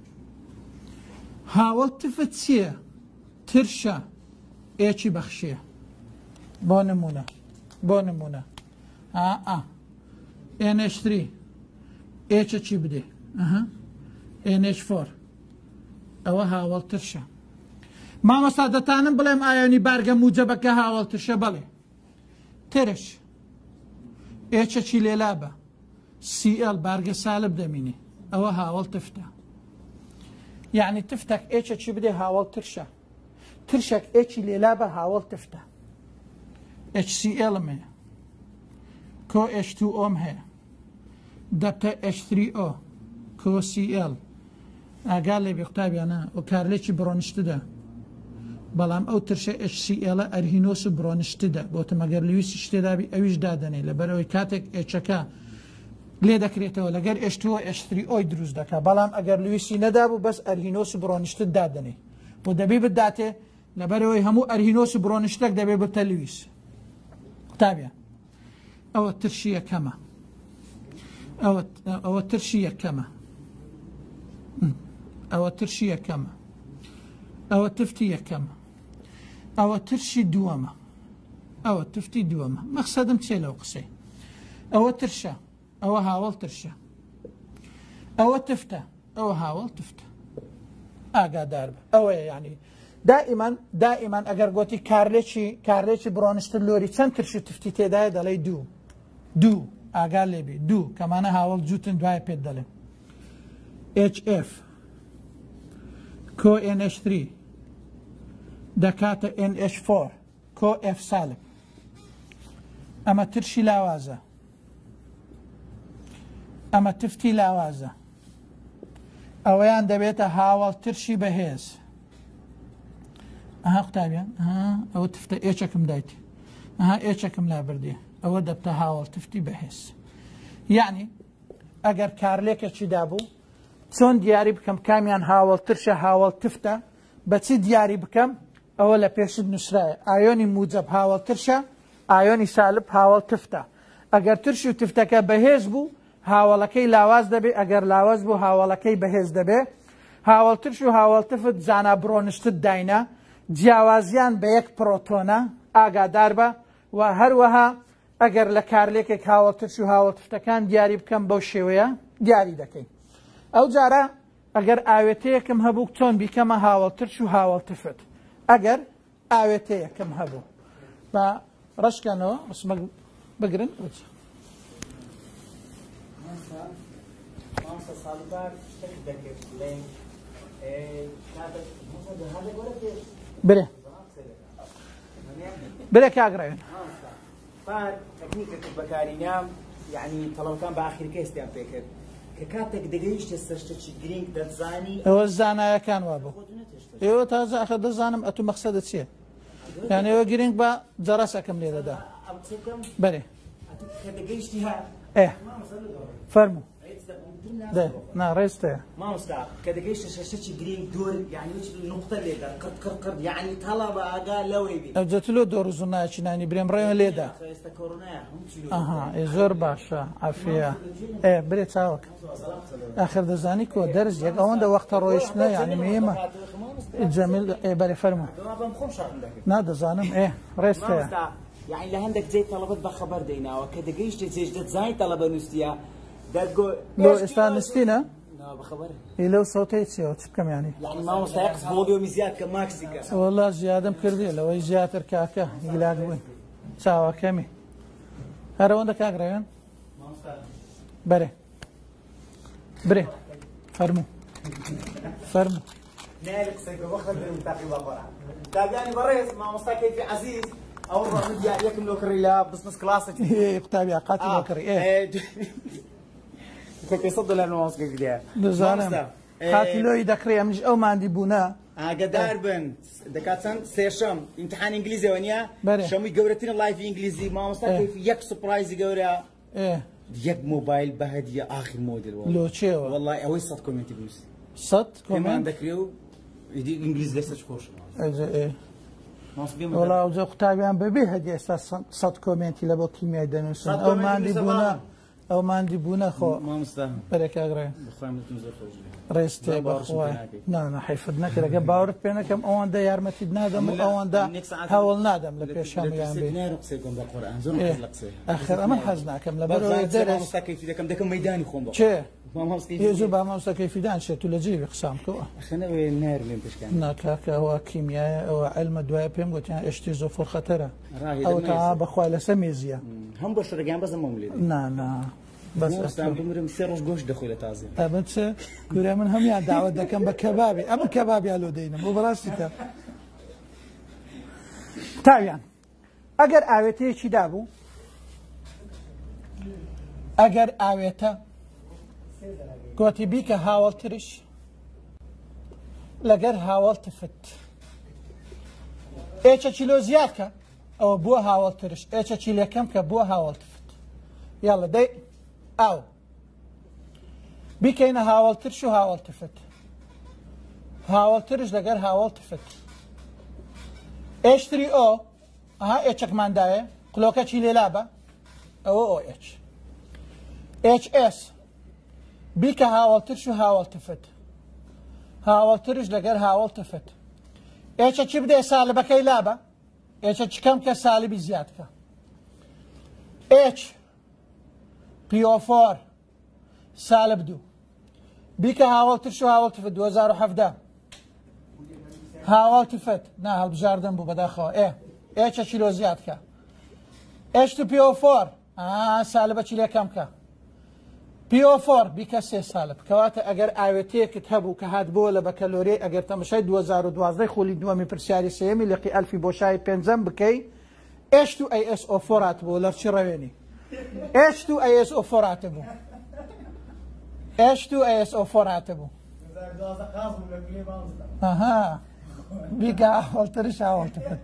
هاوڵ تفت چییە؟ ترشە ئێچی بەخشیە. بۆ نمونە بۆ نمونە ئا ئێن ئێچ تری ئێچە چی بدێ ئێن ئێچ فۆر ئەوە هاوڵ ترشە. مامۆستا دەتانم بڵێم ئایۆنی بارگە موجەبەکە هاوڵ ترشە بەڵێ ترش ئێچە چی لێلا بە سی ئەل بارگە سالب دەمینێ ئەوە هاوڵ تفتە یعنی تفتێک ئێچە چی بدێ هاوڵ ترشە ترشێک ئێچی لێلا بە هاوڵ تفتە. ئێچ سی ئێڵم هەیە کۆ ئێچ تو ئۆم هەیە دەبتە ئێچ تری ئۆ کۆ سی ئێڵ ئاگا لێ بێ قوتابیانە و کارلێکی بڕۆنشتدا بەڵام ئەو ترشە ئێچ سی ئێڵە ئەرهینۆس و بڕۆنشتدا بۆتە مەگەر لەویستی شتێدابی ئەویش دادەنێ لەبەرەوەی کاتێک ئێچەکە لێ دەکرێتەوە لەگەر ئێچ تو ئێچ تری ئۆی دروست دەکات بەڵام ئەگەر لەویستی نەدابوو بەس ئەرهینۆس و بڕۆنشتت دادەنێ بۆ دەبێ بداتێ لەبەرەوەی هەموو ئەرهینۆس و بڕۆنشتێک دەبێ بتە لویس. قوتابیان ئەوە ترشی یەکەمە ئەوە ترشی یەکەمە ئەوە ترشی یەکەمە ئەوە تفتی یەکەمە ئەوە ترشی دووەمە ئەوە تفتی دووەمە. مەقسەدم چێ لەو قسەی ئەوە ترشە ئەوە هاوڵ ترشە ئەوە تفتە ئەوە هاوڵ تفتە ئاگادار بە. ئەوەیە یعنی دائیمان دائیمان ئەگەر گوتی کارلێکی کارلێکی بڕۆنشتر لۆری چەند ترشی تفتی تێدایە دەڵێ دوو دوو ئاگا لێبێ دوو کەمانە هاوڵ جووتن دوای پێت دەڵێم ئێچ ئێف کۆ ئێن ئێچ تری دەکاتە ئێن ئێچ فۆر کۆ ئێف سالب ئەمە ترشی لاوازە ئەمە تفتی لاوازە ئەوەیان دەبێتە هاوڵ ترشی بەهێز. ئەها قوتابیان ئەوە تفتە ئێچەکم دایتی ئەها ئێچەکم لا بردێ ئەوە دەبتە هاوڵ تفتی بەهێز. یعنی ئەگەر کارلێکێکی دابوو چۆن دیاری بکەم کامیان هاوڵ ترشە هاوڵ تفتە بەچی دیاری بکەم ئەوە لە پێشت نووسرایە ئایۆنی موجەب هاوڵ ترشە ئایۆنی سالب هاوڵ تفتە. ئەگەر ترشی و تفتەکە بەهێز بوو هاوڵەکەی لاواز دەبێ ئەگەر لاواز بوو هاوڵەکەی بەهێز دەبێ. هاوڵ ترش و هاوڵ تفت زانا بڕۆنشتت داینە جیاوازیان بە یەک پرۆتۆنە ئاگادار بە و هەروەها ئەگەر لە کارلێکێک هاوڵ ترش و هاوڵ تفتەکان دیاری بکەم بەو شێوەیە دیاری دەکەین. ئەو جارە ئەگەر ئاوێتەیەکم هەبوو چۆن بیکەمە هاوڵ ترش و هاوڵ تفت ئەگەر ئاوێتەیەکم هەبوو بە ڕشکەنەوە ڕسمە بگرن مامۆستا ساڵیبار شتێک دەکرد لێ هەردە گۆرە پێ برێ برێ کاگڕێن پار تەکنیکێک بەکارینام یعنی تەڵەوەکان بە ئاخیرکە ئێستیان پێ کرد کە کاتێک دەگەیشتە سەر شتێکی گرنگ دەتزانی ئەوە زانایەکان وا بوو ئێوە تازە ئەخە دەزانم ئەتو مەقسەدە چییە یان ئێوە گرنگ بە جەڕاسەکەم لێدەدا بەرێ کە دەگەیشتی ها ئێ فەرموو نا ڕێستەیە مامۆستا کە دەگەیشتە سەر شتێکی گرنگ دوور یعنی نقطە لێدا قرد قرد قرد یعنی تەڵە بە ئاگا لەوەی بێ ئەو جەتلۆ دۆ ڕووز و ناچینانی برێم ڕێوە لێدا ئێستا کۆڕۆنایە ئەها ئێ زۆر باشە عافیە ئێ برێ چاوەکە ئاخر دەزانی کۆ دەرز یەک ئەوەندە وەختە ڕۆیشتنە یعنی مێمە جەمیل ئێ بەرێ فەرموو نادەزانم ئێ ڕێستەیە یعنی لە هەندێک جێی تەڵەبەت بەخەبەر دەیناوە کە دەگەیشتە جێش دەتزانی تەڵەبە نووسیە دەرگۆ لۆ ئێستا نستینە بەخەبەر ئی لەو سەوتەی چیەوە چ بکەم ینی یعنی مامۆستا یەقس ڤۆلیۆمی زیاد کە ماکسی کە وەڵا زیادەم کردی لەوەی زیاتر کاکە گیلاک بووین چاوەکەمی هەرەوەندە کاگڕێوێن بەرێ برێ فەرموو فەرموو نایە قسەی بە وەختە برم تاقی باقۆرە تابیانی بەڕێز مامۆستا کەیفی عەزیز ئەو ڕۆژ یەکم لۆ کڕی لە بزنس کلاسێکی قوتابی قاتی لۆ کڕی ئێ پێسەد دۆلار مامۆستا گریا دەزانم قاتی لۆی دەکڕی ئەمنیش ئەو ماندی بوونە ئاگادار بن دەکات چەند سێشەم ئیمتحان ئینگلیزیەوە نییە شەمووی گەورەترین لایڤی ئینگلیزی مامۆستا کەیفی یەک سوپرایزی گەورە یەک مۆبایل بە هەدیە ئاخر مۆدل لۆ چێوە وەڵای ئەوەی سەد کۆمنتی بنووسی سەد کۆمان دەکرێ و ئینگلیز لەسەر خۆش وەڵا ئەوجە قوتابیان بەبێ هەدیە ئێستا سەد کۆمنتی لە بۆ کیمیای دەنووسن ئەو ماندی بوونە ئەو ماندی بوونە خۆ مامۆستا بەرێ کاگڕێ ڕێستێ بەخوای نانە حیفت نەکرد ئەگە باوەڕت پێ نەکەم ئەوەندە یارمەتیت نادەم و ئەوەندە هەوڵ نادەم لە پێش هەموویان بێ ئاخر ئەمە حەز ناکەم لەبەرەوەی دەرس دەکەم دەکەم مەیدانی خۆم چێ زوو با مامۆستا کەیفیدان شێت و لە جێوی قسامکەوە ناکاکە ئەوە کیمیایە ئەوە عیلمە دوایە پێم گوتیان ئێشتی زۆر فڕخەتەرە ئەو تا بەخوای لەسەر مێزیە هەم بە شەرگیان بەزەمەم لێ نانا بەسمرم سێ ڕۆژ گۆشت دەخۆی لە تازە ئەمە چ گورە من هەمیان داوت دەکەم بە کەبابی ئەمە کەبابیا لۆ دەینم بۆ بەڕاستیکە تاویان ئەگەر ئاوێتەیەکی دابوو ئەگەر ئاوێتە گۆتی بیکە هاوڵترش لەگەر هاوڵتفت ئێچە چیلۆ زیادکە ئەوە بووە هاوڵترش ئێچە چیلەکەم کە بووە هاوڵتفت یاڵە دەی ئاو بیکەینە هاوڵترش و هاوڵتفت هاوڵترش لەگەر هاوڵتفت ئێشتری ئۆ ئەها ئێچەکماندایە قلۆکە چی لێلا بە ئەوە ئۆ ئێچ ئێچ ئێس بیکە هاوڵترش و هاوڵتفت هاوڵترش لەگەر هاوڵتفت ئێچە چی بدێ سالبەکەی لابە ئێچە چکەم کە سالبی زیادکە ئێچ پیۆفۆر سالب دوو بیکە هاوڵترش و هاوڵتفت دوو هەزار و هەڤدە هاوڵتفت نا هەڵبژاردن بوو بەداخەوە ئێ ئێچە چیلۆ زیادکە ئێچ تو پیۆفۆر سالبە چیلەکەم کە پیۆفۆر بیکە سێ سالب کەواتە ئەگەر ئاوێتەیەکت هەبوو کە هات بۆ لە بەکەلۆرێ ئەگەر تەمەشای دوو هەزار و دوازدە خۆلی دووەمی پرسیاری سێمی لەقی ئەلفی بۆ شای پێنجەم بکەی ئێچ تو ئەی ئێس ئۆ فۆرات بوو لەرچی ڕەوێنی ئێچ تو ئەی ئێس ئۆ فۆراتە بوو ئێچ تو ئەی ئێس ئۆ فۆراتە بوو ئەها بیکە هاوڵترش هاوڵتفت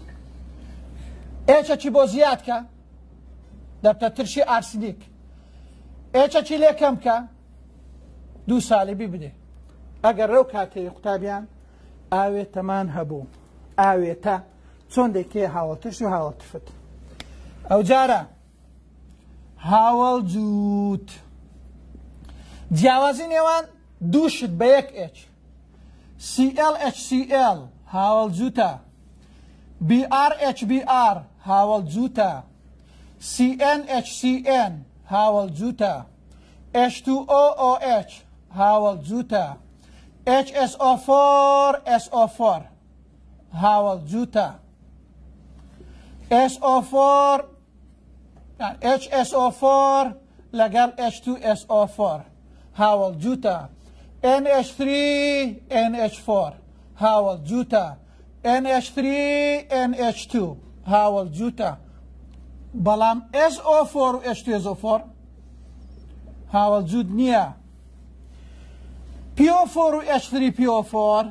ئێچە چی بۆ زیادکە دەبتە ترشی ئارسنیک ئێچە چی لێکەم کە دوو ساڵیبی بدێ ئەگەر ڕێو کاتەی قوتابیان ئاوێتەمان هەبوو ئاوێتە چۆن دەیکێ هاوڵترش و هاوڵتفت ئەو جارە هاوڵ جووت جیاوازی نێوان دووشت بە یەک ئێچ سی ئێل ئەچ سی ئێل هاوڵ جووتە بی ئار ئەچ بی ئار هاوڵ جووتە سی ئێن ئەچ سی ئێن هاوڵ جووتە ئێچ تو ئۆ ئۆ ئێچ هاوڵ جووتە ئێچ ئێس ئۆ فۆر ئێس ئۆ فۆر هاوڵ جووتە ئێس ئۆ فۆر ئێچ ئێس ئۆ فۆر لەگەڵ H two S O four هاوڵ جوتە N H three N H four هاوڵ جوتە N H three N H two هاوڵ جوتە بەڵام S O four و H two S O four هاوڵ جوت نییە P O four و H three P O four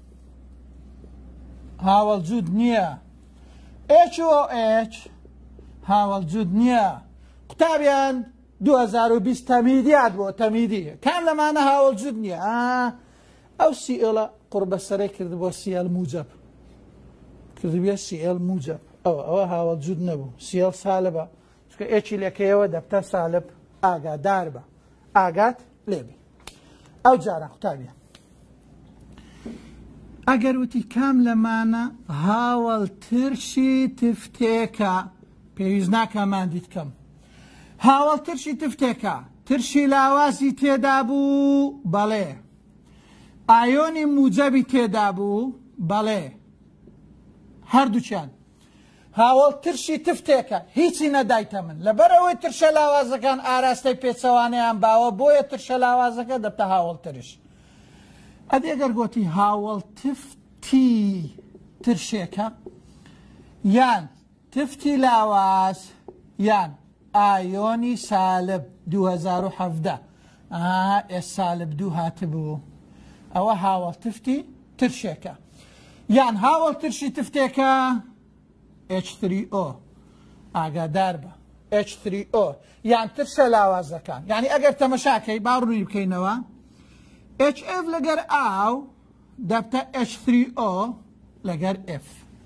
هاوڵ جوت نییە H O H هاوڵ جوت نییە قوتابیان دوو هەزار و بیست تەمیدیات بۆ تەمیدی کام لەمانە هاوڵ جوت نییە ئەو سیئێڵە قوربەسەرەی کرد بۆ سیئێڵ موجب کردبیە سیئێڵ موجب ئەوە ئەوە هاوڵ جوت نەبوو سیئێڵ سالبە چکە ئێکی لەکەیەوە دەبتە سالب ئاگادار بە ئاگات لێبی ئەو جارە قوتابیان ئەگەر وتی کام لەمانە هاوڵ ترشی تفتێکە پێویست ناکەمان دیتکەم هاوڵ ترشی تفتێکە ترشی لاوازی تێدا بوو بەڵێ ئایۆنی موجەبی تێدا بوو بەڵێ هەردووچیان هاوڵ ترشی تفتێکە هیچی نەدایتە من لەبەرەوەی ترشە لاوازەکان ئاراستەی پێچەوانەیان باوە بۆیە ترشە لاوازەکە دەبتە هاوڵ ترش ئەدێگەر گوتی هاوڵ تفتی ترشێکە یان تفتی لاواز یان ئایۆنی سالب دوو هەزار و حەڤدە ئێ سالب دوو هاتبوو ئەوە هاوڵ تفتی ترشێکە یان هاوڵ ترشی تفتێکە H three O ئاگادار بە H three O یان ترشە لاوازەکان یعنی ئەگەر تەمەشاکەی باڕووی بکەینەوە H F لەگەر ئاو دەبتە H three O لەگەر F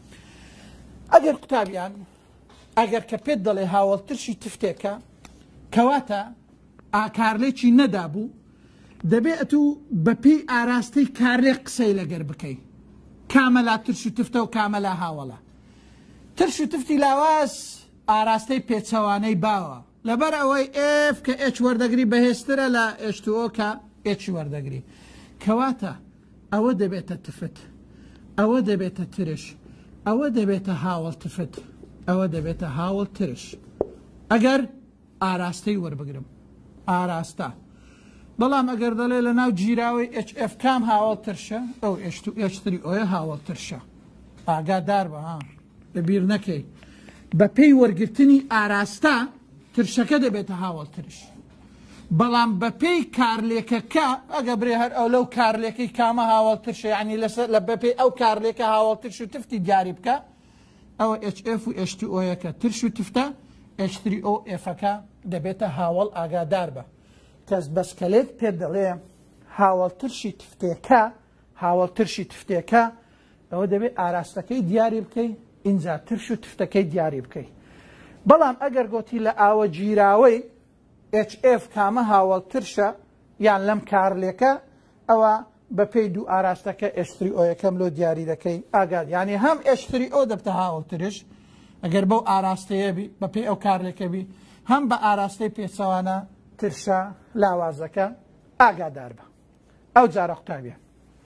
ئەگەر قوتابیان ئەگەر کە پێت دەڵێ هاوڵ ترشی تفتێکە کەواتە ئاکارلێکی نەدابوو دەبێت و بەپێی ئاراستەی کارلێک قسەی لەگەر بکەی کامەلا ترش و تفتە و کامەلا هاوڵە ترش و تفتی لاواز ئاراستەی پێچەوانەی باوە لەبەر ئەوەی F کە H وەردەگری بەهێزترە لە H two O کە H وەردەگری کەواتە ئەوە دەبێتە تفت ئەوە دەبێتە ترش ئەوە دەبێتە هاوڵ تفت ئەوە دەبێتە هاوڵ ترش ئەگەر ئاراستەی وەربگرم ئاراستە بەڵام ئەگەر دەڵێ لە ناو جیراوەی H F کام هاوڵ ترشە ئەو H three O هاوڵ ترشە ئاگادار بە ها لەبیر نەکەی بە پێی وەرگرتنی ئاراستە ترشەکە دەبێتە هاوڵ ترش بەڵام بە پێی کارلێکەکە ئەگە برێ هەر ئەو لەو کارلێکی کامە هاوڵ ترشە یعنی لەسەر لە بە پێی ئەو کارلێکە هاوڵ ترش و تفتی دیاری بکە ئەوە H F و H two O یەکە ترش و تفتە H three O Fەکە دەبێتە هاوڵ ئاگادار بە کەس بەسکەلێت پێ دەڵێ هاوڵ ترشی تفتێکە هاوڵ ترشی تفتێکە ئەوە دەبێت ئاراستەکەی دیاری بکەی اینجا ترش و تفتەکەی دیاری بکەی بەڵام ئەگەر گوتی لە ئاوە گیراوەی H F کامە هاوڵ ترشە یان لەم کارلێکە ئەوە بە پێی دوو ئاراستەکە H three O یەکەم لۆ دیاری دەکەی ئاگاد یعنی هەم H three O دەبتە هاوڵ ترش ئەگەر بەو ئاراستەیە بی بە پێی ئەو کارلێکە بی هەم بە ئاراستەی پێچەوانە ترشە لاوازەکە ئاگادار بە ئەو جارە قوتابیە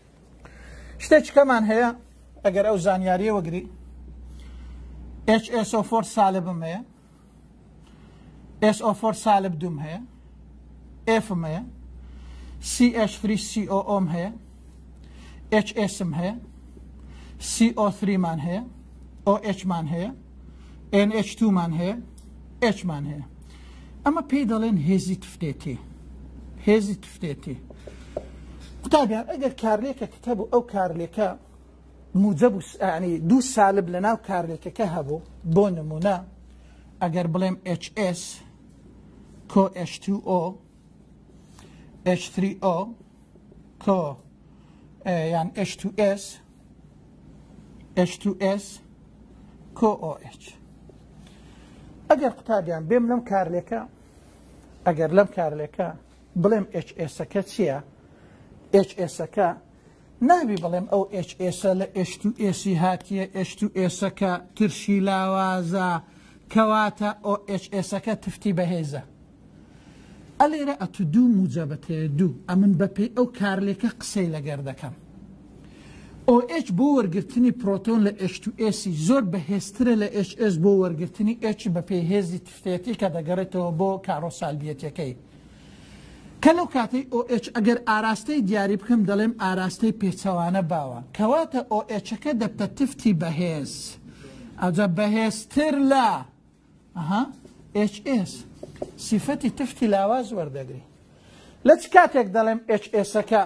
شتێکەکەمان هەیە ئەگەر ئەو زانیاریە وەگری H S O four سالبم هەیە S O four سالب دوم هەیە Fم هەیە C H three C O O م هەیە H S م هەیە C O three مان هەیە O H مان هەیە N H two مان هەیە H مان هەیە ئەمە پێی دەڵێن هێزی تفتێتی هێزی تفتێتی قوتابیان ئەگەر کارلێکە کتەبوو ئەو کارلێکە موجب ینی دوو سالب لە ناو کارلێکەکە هەبوو بۆ نمونە ئەگەر بڵێم H S کۆ H two O H three O کۆ یان H two S H two S کۆ O H ئەگەر قوتابیان بێم لەم کارلێکە ئەگەر لەم کارلێکە بڵێم H S-ەکە چییە H S-ەکە نابی بڵێم ئەو H S لە H two S هاتیە H two S-ەکە ترشی لاوازە کەواتە ئۆ H S-ئەکە تفتی بەهێزە ئەلێرە ئەتو دوو موجەبەتەیە دوو ئەمن بەپێی ئەو کارلێکە قسەی لەگەر دەکەم ئۆ ئێچ بۆ وەرگرتنی پرۆتۆن لە ئێچ تو ئێسی زۆر بەهێزترە لە ئێچ ئێس بۆ وەرگرتنی ئێچ بە پێهێزی تفتێتی کە دەگەڕێتەوە بۆ کارۆسالبیەتەکەی. کە لەو کاتەی ئۆ ئێچ ئەگەر ئاراستەی دیاری بکەم دەڵێم ئاراستەی پێچەوانە باوە کەواتە ئۆ ئێچەکە دەبتە تفتی بەهێز ئەوجا بەهێزتر لە ئێچ ئێس سیفەتی تفتی لاواز وەردەگری. لە چ کاتێک دەڵێم ئێچ ئێسەکە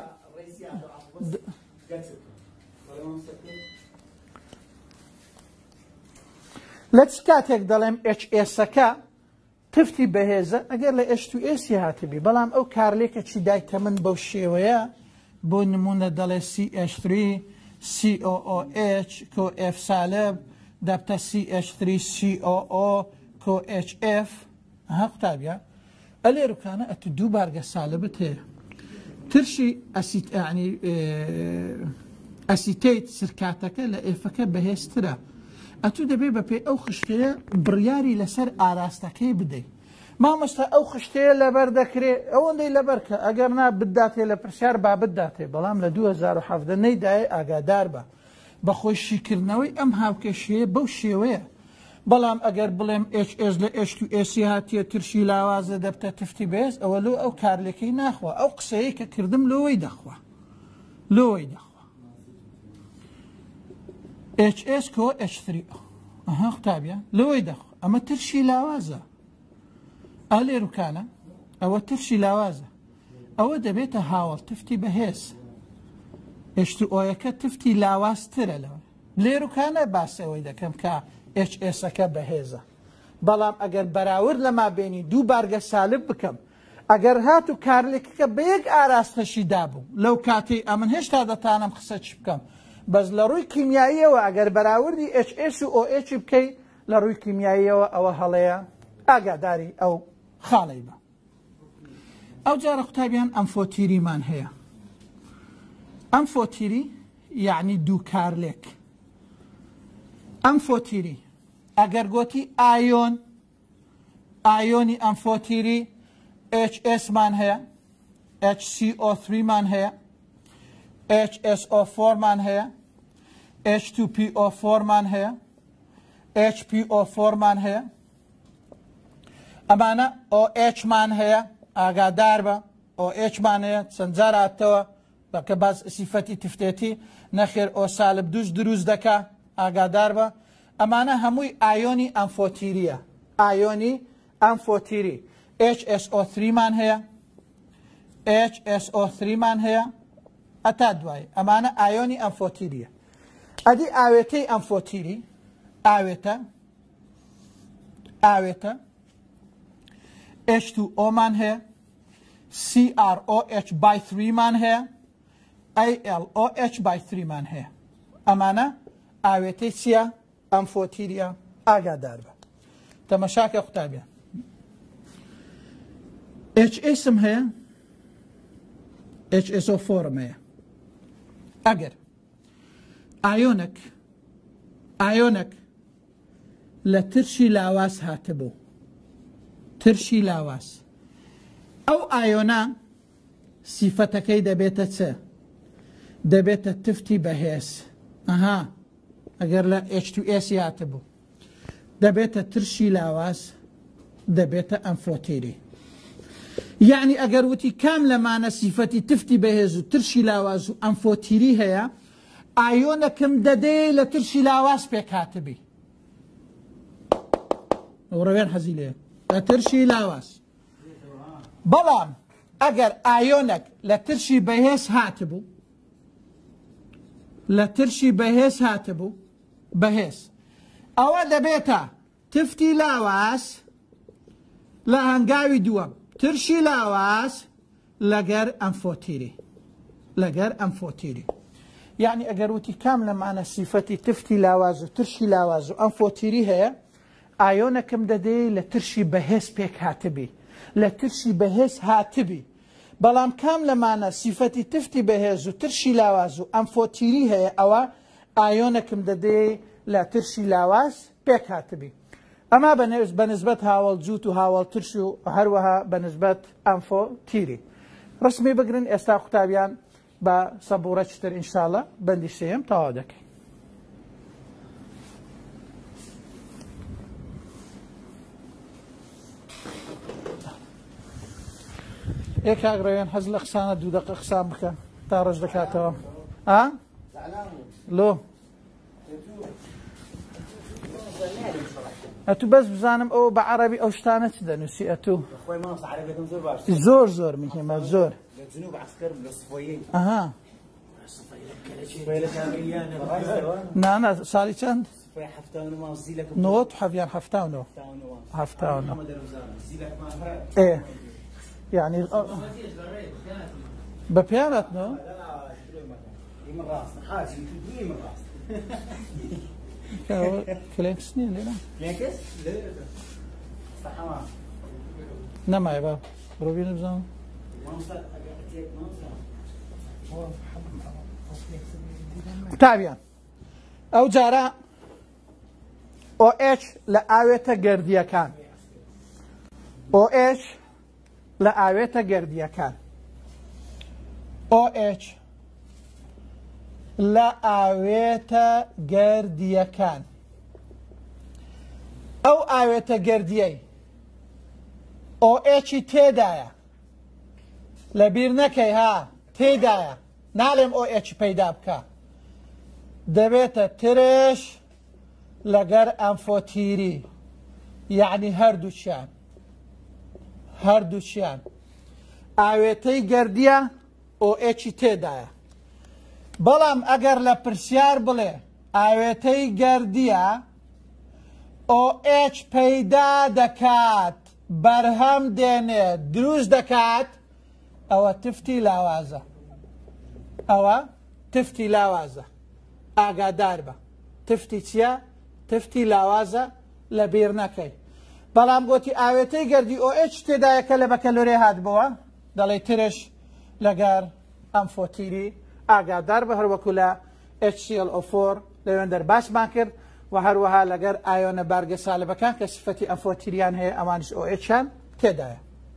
لە چ کاتێک دەڵێم ئێچ ئێسەکە تفتی بەهێزە ئەگەر لە ئێچ تو ئێسی هاتبی بەڵام ئەو کارلێکە چی دایتە من بەو شێوەیە بۆ نمونە دەڵێ سی ئێچ تری سی ئۆ ئۆ ئێچ کۆ ئێف سالب دەبتە سی ئێچ تری سی ئۆ ئۆ کۆ ئێچ ئێف ها قوتابیە ئەلێ ڕووکانە ئەتو دوو بارگە سالبت هەیە ترشی ئەسیتیت سرکاتەکە لە ئێفەکە بەهێزترە ئەتو دەبێ بە پێی ئەو خشتەیە بڕیاری لەسەر ئاراستەکەی بدەیت. مامۆستا ئەو خشتەیە لەبەر دەکرێت ئەوەندەی لەبەرکە ئەگەر نا بداتێ لە پرسیار با بداتێ بەڵام لە دوو هەزار و حەڤدە نەیدایە ئاگادار بە بە خۆی شیکردنەوەی ئەم هاوکێشەیە بەو شێوەیە. بەڵام ئەگەر بڵێم ئێچ ئێس لە ئێچ تو ئێسی هاتیە ترشی لاوازە دەبتە تفتی بێز ئەوە لۆ ئەو کارلەکەی ناخوا ئەو قسەیە کە کردم لۆی دەخوا لۆی دەخوا ئێچ ئێس کۆ ئێچ تری ئەها قوتابیە لۆی دەخوا ئەمە ترشی لاوازە ئەلێ ڕووکانە ئەوە ترشی لاوازە ئەوە دەبێتە هاوڵ تفتی بەهێز ئێچ تو ئۆیەکە تفتی لاوازترە لەوە لێ ڕووکانە باسەوەی دەکەم کە ئێچ ئێسەکە بەهێزە بەڵام ئەگەر بەراورد لە مابێنی دوو بارگە سالب بکەم ئەگەر هات و کارلێکەکە بە یەک ئاراستەشی دابوو لەو کاتی ئەمن هێشتا دەتانم قسە چی بکەم بەس لە ڕووی کیمیاییەوە ئەگەر بەراوردی ئێچ ئێس و ئۆ ئێچی بکەی لە ڕووی کیمیاییەوە ئەوە هەڵەیە ئاگاداری ئەو خاڵی بە. ئەو جارە قوتابیان ئەم فۆتیریمان هەیە ئەم فۆتیری یعنی دوو کارلێک ئەم فۆتیری ئەگەر گوتی ئایۆن ئایۆنی ئەم فۆتیری ئێچ ئێسمان هەیە ئێچ سی ئۆ تریمان هەیە ئێچ ئێس ئۆ فۆرمان هەیە ئێچ تو پی ئۆ فۆرمان هەیە ئێچ پی ئۆ فۆرمان هەیە ئەمانە ئۆ ئێچمان هەیە ئاگادار بە ئۆ ئێچمان هەیە چەند جار هاتەوە بەکە باز سیفەتی تفتێتی نەخێر ئۆ سالب دووش دروست دەکا ئاگادار بە ئەمانە هەمووی ئایۆنی ئەم فۆتیریە ئایۆنی ئەم فۆتیری ئێچ ئێس ئۆ تریمان هەیە ئێچ ئێس ئۆ تریمان هەیە ئەتا دوای ئەمانە ئایۆنی ئەم فۆتیریە ئەدی ئاوێتەی ئەم فۆتیری ئاوێتە ئاوێتە ئێچ تو ئۆمان هەیە سی ئار ئۆ ئێچ بای تریمان هەیە ئەی ئێل ئۆ ئێچ بای تریمان هەیە ئەمانە ئاوێتەی چییە ئەم فۆتیریە ئاگادار بە تەمەشاکە قوتابیان ئێچ ئێسم هەیە ئێچ ئێس ئۆ فۆرم هەیە ئەگەر ئایۆنێک ئایۆنێک لە ترشی لاواز هاتبوو ترشی لاواز ئەو ئایۆنا سیفەتەکەی دەبێتە چە دەبێتە تفتی بەهێز ئەها ئەگەر لە ئێچ تو ئێسی هاتبوو دەبێتە ترشی لاواز دەبێتە ئەم فۆتیری یعنی ئەگەر وتی کام لەمانە سیفەتی تفتی بەهێز و ترشی لاواز و ئەم فۆتیری هەیە ئایۆنەکەم دەدێ لە ترشی لاواز پێک هاتبی ڕەوێن حەزی لێ لە ترشی لاواز بەڵام ئەگەر ئایۆنێک لە ترشی بەهێز هاتبوو لە ترشی بەهێز هاتبوو بەهێز ئەوە دەبێتە تفتی لاواز لە هەنگاوی دووەم ترشی لاواز لەگەر ئەم فۆتیری لەگەر ئەم فۆتیری یعنی ئەگەر وتی کام لەمانە سیفەتی تفتی لاواز و ترشی لاواز و ئەم فۆتیری هەیە ئایۆنەکەم دەدەی لە ترشی بەهێز پێک هاتبی لە ترشی بەهێز هاتبی بەڵام کام لەمانە سیفەتی تفتی بەهێز و ترشی لاواز و ئەم فۆتیری هەیە ئەوە ئایۆنەکەم دەدەی لە ترشی لاواز پێک هاتبی ئەما بەنسبەت هاوڵ جووت و هاوڵ ترش و هەروەها بەنسبەت ئەم فۆتیری ڕسمی بگرن ئێستا قوتابیان بە سەبوورەچتر ئینشاڵە بەندی سێم تەواو دەکەین. ئێ کاگڕێوێن حەز لە قسانە دوو دەقە قسان بکە تا ڕۆژ دەکاتەوە. ئا لۆ ئەتوو بەس بزانم ئەو بە عەرەبی ئەو شتانە چ دەنووسی ئەتوو زۆر زۆر میهمە زۆر ئەها نانە ساڵی چەند؟ نۆت حەڤیان هەفتاونەوە هەفتاونەوە ئێ یعنی بە پیانەتنەوە كلينكس نين لنا كلينكس نما يا باب روبين بزام تابعا او جارا او اتش لاويتا جرديا كان او اتش لاويتا جرديا كان او اتش لە ئاوێتە گەردیەکان ئەو ئاوێتە گەردیەی ئۆ ئێچی تێدایە لەبیر نەکەی ها تێدایە ناڵێم ئۆ ئێچی پەیدا بکە دەبێتە ترش لەگەر ئەمفۆتیری یعنی هەردووچیان هەردووچیان ئاوێتەی گەردیە ئۆ ئێچی تێدایە بەڵام ئەگەر لە پرسیار بڵێ ئاوێتەی گەردیە ئۆ ئێچ پەیدا دەکات بەرهەم دێنێت دروست دەکات ئەوە تفتی لاوازە ئەوە تفتی لاوازە ئاگادار بە تفتی چییە؟ تفتی لاوازە لە بیر نەکەی بەڵام گوتی ئاوێتەی گەردی ئۆ ئێچ تێدایەکە لە بەکەلۆرێ هات بووە دەڵێ ترش لەگەر ئەمفۆتیری ئاگادار بە هەروەکو لە ئێچ سی ئەل ئۆ فۆر لەوێن دەرباسمان کرد و هەروەها لەگەر ئایۆنە بارگە سالبەکان کە سفەتی ئەمفۆتیریان هەیە ئەمانش ئۆ ئێچیان تێدایە.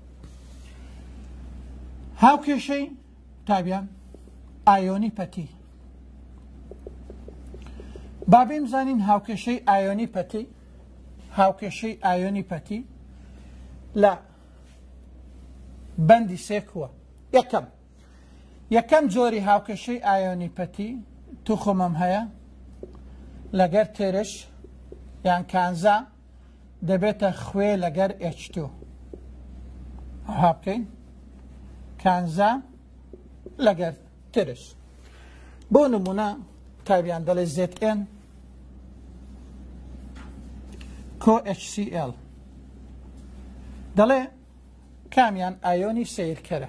هاوکێشەی تابیان ئایۆنی پەتی بابێ بزانین هاوکێشەی ئایۆنی پەتی هاوکێشەی ئایۆنی پەتی لە بەندی سێکووە. یەکەم یەکەم جۆری هاوکێشەی ئایۆنی پەتی توخمم هەیە لەگەر تێرش یان کانزا دەبێتە خوێ لەگەر ئێچ تو ئەوها بکەین کانزا لەگەر ترش بۆ نمونە تابیان دەڵێ زێت ئێن کۆ ئێچ سی ئێل دەڵێ کامیان ئایۆنی سیرکەرە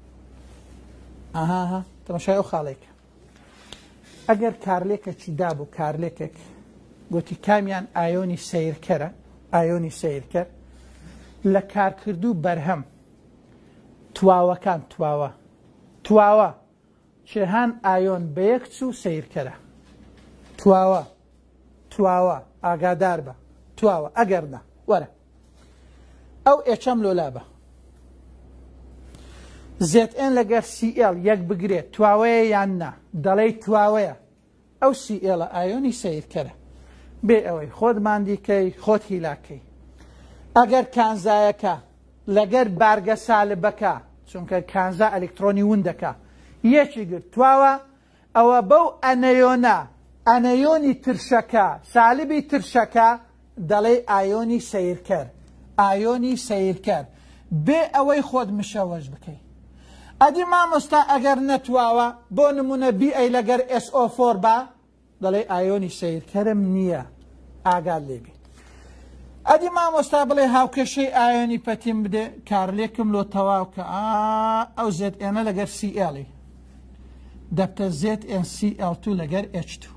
ئاها تەماشای ئەو خاڵێکە ئەگەر کارلێکێکی دابوو کارلێکێک گوتی کامیان ئایۆنی سیرکەرە ئایۆنی سیرکەر لە کارکردوو بەرهەم تواوەکان تواوە تواوە چێهان ئایۆن بە یەک چوو سیرکەرە تواوە تواوە ئاگادار بە تواوە ئەگەر نە وەرە ئەو ئێچەم لۆلابە زێت ئێن لەگەر سی ئێل یەک بگرێت تواوەیە یان نا دەڵێی تواوەیە ئەو سی ئێلە ئایۆنی سیرکەرە بێ ئەوەی خۆت ماندیکەی خۆت هیلاکەی ئەگەر کانزایەکە لەگەر بارگە سالبەکە چونکە کانزا ئەلکترۆنی وندەکە یەکی گرت تواوە ئەوە بەو ئەنەیۆنە ئەنەیۆنی ترشەکە سالبی ترشەکە دەڵێ ئایۆنی سیرکەر ئایۆنی سیرکەر بێ ئەوەی خۆت مشەوەش بکەی ئەدی مامۆستا ئەگەر نەتواوە بۆ نمونە بی ئەی لەگەر ئێس ئۆ فۆر بە دەڵێ ئایۆنی سیرکەرم نییە ئاگاد لێبێت ئەدی مامۆستا بڵێ هاوکێشەی ئایۆنی پەتیم بدێ کارلێکم لۆ تەواو کە ئەو زێت ئێنە لەگەر سی ئێڵی دەبتە زێت ئێن سی ئێڵ تو لەگەر ئێچ تو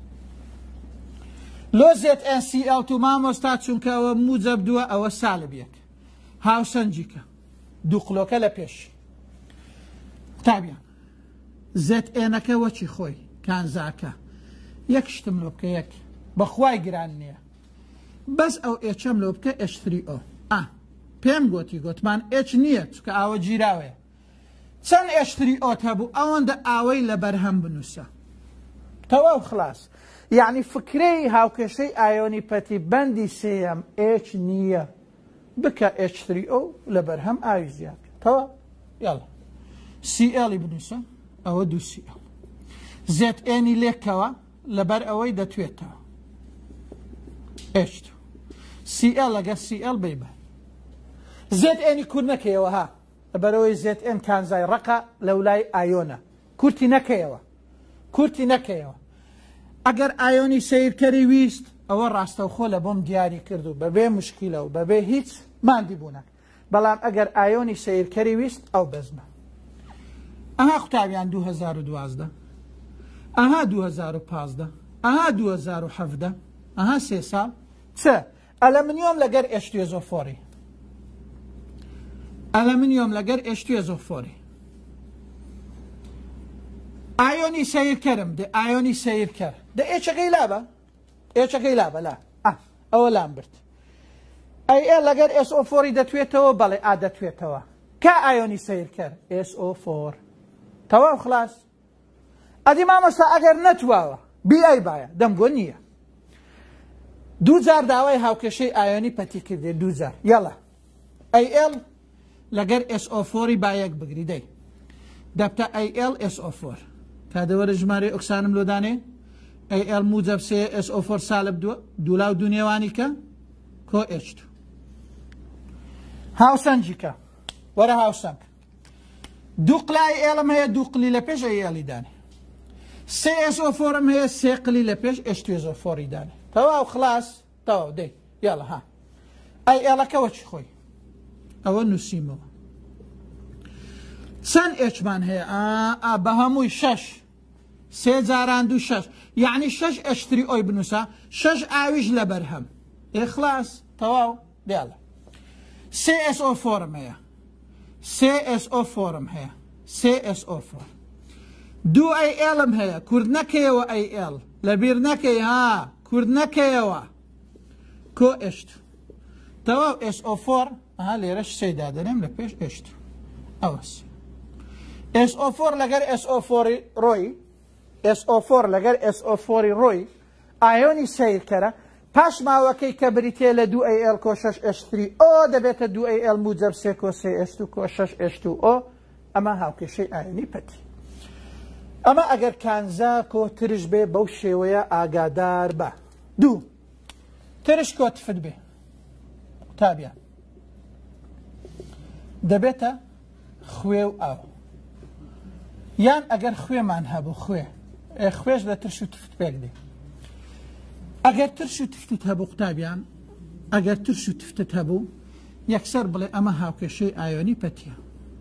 لۆ زێت ئێن سی ئێڵ تو مامۆستا چونکە ئەوە موجە بدووە ئەوە سالبیەک هاوسەنجیکە دوو قلۆکە لە پێش تابیان زێت ئێنەکە وەچی خۆی کانزاکە یەک شتم لۆ بکە یەک بەخوای گران نییە بەس ئەو ئێچەم لۆ بکە ئێچ تری ئۆ ئا پێم گوتی گوتمان ئێچ نییە چکە ئاوە گیراوەیە چەند ئێچ تری ئۆت هەبوو ئەوەندە ئاوەی لە بەرهەم بنووسە تەواو خلاص یعنی فکرەی هاوکێشەی ئایۆنی پەتی بەندی سێیەم ئێچ نییە بکە ئێچ تری ئۆ لە بەرهەم ئاوی زیاد تەواو یاڵە سی ئێڵی بنووسە ئەوە دوو سی ئێڵ زێت ئێنی لێکەوە لەبەر ئەوەی دەتوێتەوە ئێچ سی ئێڵ لەگەر سی ئێڵ بەیبە زێت ئێنی کورت نەکەیەوە ها لەبەرەوەی زێت ئێن کانزای ڕقە لەولای ئایۆنە کورتی نەکەیەوە کورتی نەکەیەوە ئەگەر ئایۆنی سیرکەری ویست ئەوە ڕاستەوخۆ لە بۆم دیاری کردو بەبێ مشکیلە و بەبێ هیچ مادی بوونە بەڵام ئەگەر ئایۆنی سیرکەری ویست ئەو بەزمە ئەها قوتابیان دوو هەزار و دوازدە ئەها دوو هەزار و پانزدە ئەها دوو هەزار و حەڤدە ئەها سێ ساڵ چ ئەلەمنیۆم لەگەر ئێشتێزۆفۆری ئەلەمنیۆم لەگەر ئێشتێزۆفۆری ئایۆنی سیرکەرم دە ئایۆنی سیرکەر دە ئێچەکەی لابە ئێچەکەی لابە لا ئەوە لام برد ئەی ئێ لەگەر ئێس ئۆ فۆری دەتوێتەوە بەڵێ ئا دەتوێتەوە کە ئایۆنی سیرکەر ئێس ئۆ فۆر تەواو خلاص ئەدی مامۆستا ئەگەر نەتواوە بی ئەی باە دەم بۆ نییە دوو جار داوای هاوکێشەی ئایۆنی پەتی کردێ دوو جار یاڵە ئەی ئێڵ لەگەر ئێس ئۆ فۆری بایەک بگری دەی دەبتە ئەی ئێڵ ئێس ئۆ فۆر کادەوەرە ژمارە ئۆکسانم لۆدانێ ئەی ئێڵ موجب سێ ئێس ئۆ فۆر سالب دووە دوولاو دوونێوانی کە کۆ ئێچ تو هاوسەنجیکە وەرە هاوسەنگ دوو قلای ئێڵم هەیە دوو قلی لە پێش ئەی ئێڵی دانێ سێ ئێس ئۆ فۆرم هەیە سێ قلی لە پێش ئێشتێزۆ فۆری دانێ تەواو خلاص تەواو دەی یاڵە ها ئەی ئێڵەکەوە چی خۆی ئەوە نووسیمەوە چەند ئێچمان هەیە ئا بە هەمووی شەش سێ جاران دوو شەش یعنی شەش ئەشتری ئۆی بنووسە شەش ئاویش لە بەرهەم ئێ خلاص تەواو دیاڵە سێ ئێس ئۆ فۆرم هەیە سێ ئێس ئۆ فۆرم هەیە سێ ئێس ئۆ فۆر دوو ئەی ئێڵم هەیە کورد نەکەیەوە ئەی ئێڵ لەبیر نەکەی ها کورد نەکەیەوە کۆ ئێشت تەواو ئێس ئۆ فۆر ئەها لێرەش سێدا دەنێم لە پێش ئێشت ئەوەس ئێس ئۆ فۆر لەگەر ئێس ئۆ فۆری ڕۆی ئێس ئۆ فۆر لەگەر ئێس ئۆ فۆری ڕۆی ئایۆنی سیرکەرە پاش ماوەکەی کە بریتێ لە دوو ئەی ئێل کۆ شەش ئێشتری ئۆ دەبێتە دوو ئەی ئێل موجب سێ کۆ سێ ئێشت و کۆ شەش ئێشت و ئۆ ئەمە هاوکێشەی ئایۆنی پەتی ئەمە ئەگەر کانزا کۆ ترش بێ بەو شێوەیە ئاگادار بە دوو ترش کۆ تفت بێ تابیان دەبێتە خوێ و ئاو یان ئەگەر خوێمان هەبوو خوێ خوێش لە ترش و تفت پێک دێ ئەگەر ترش و تفتت هەبوو قوتابیان ئەگەر ترش و تفتت هەبوو یەکسەر بڵێ ئەمە هاوکێشەی ئایۆنی پەتیە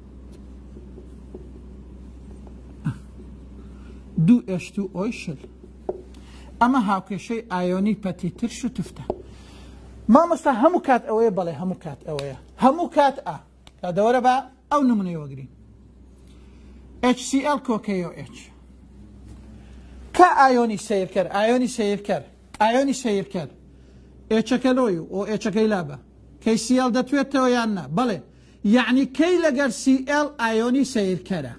دوو ئێشت و ئۆی شل ئەمە هاوکێشەی ئایۆنی پەتی ترش و تفتە مامۆستا هەموو کات ئەوەیە بەڵێ هەموو کات ئەوەیە هەموو کات ئا کادەوەرە بە ئەو نمونەی وەگرین ئێچ سی ئێل کۆکەیۆ ئێچ کە ئایۆنی سیرکەر ئایۆنی سیرکەر ئایۆنی سیرکەر ئێچەکە لۆی و ئۆ ئێچەکەی لابە کەی سی ئێل دەتوێتەوە یان نا بەڵێ یعنی کەی لەگەر سی ئێل ئایۆنی سیرکەرە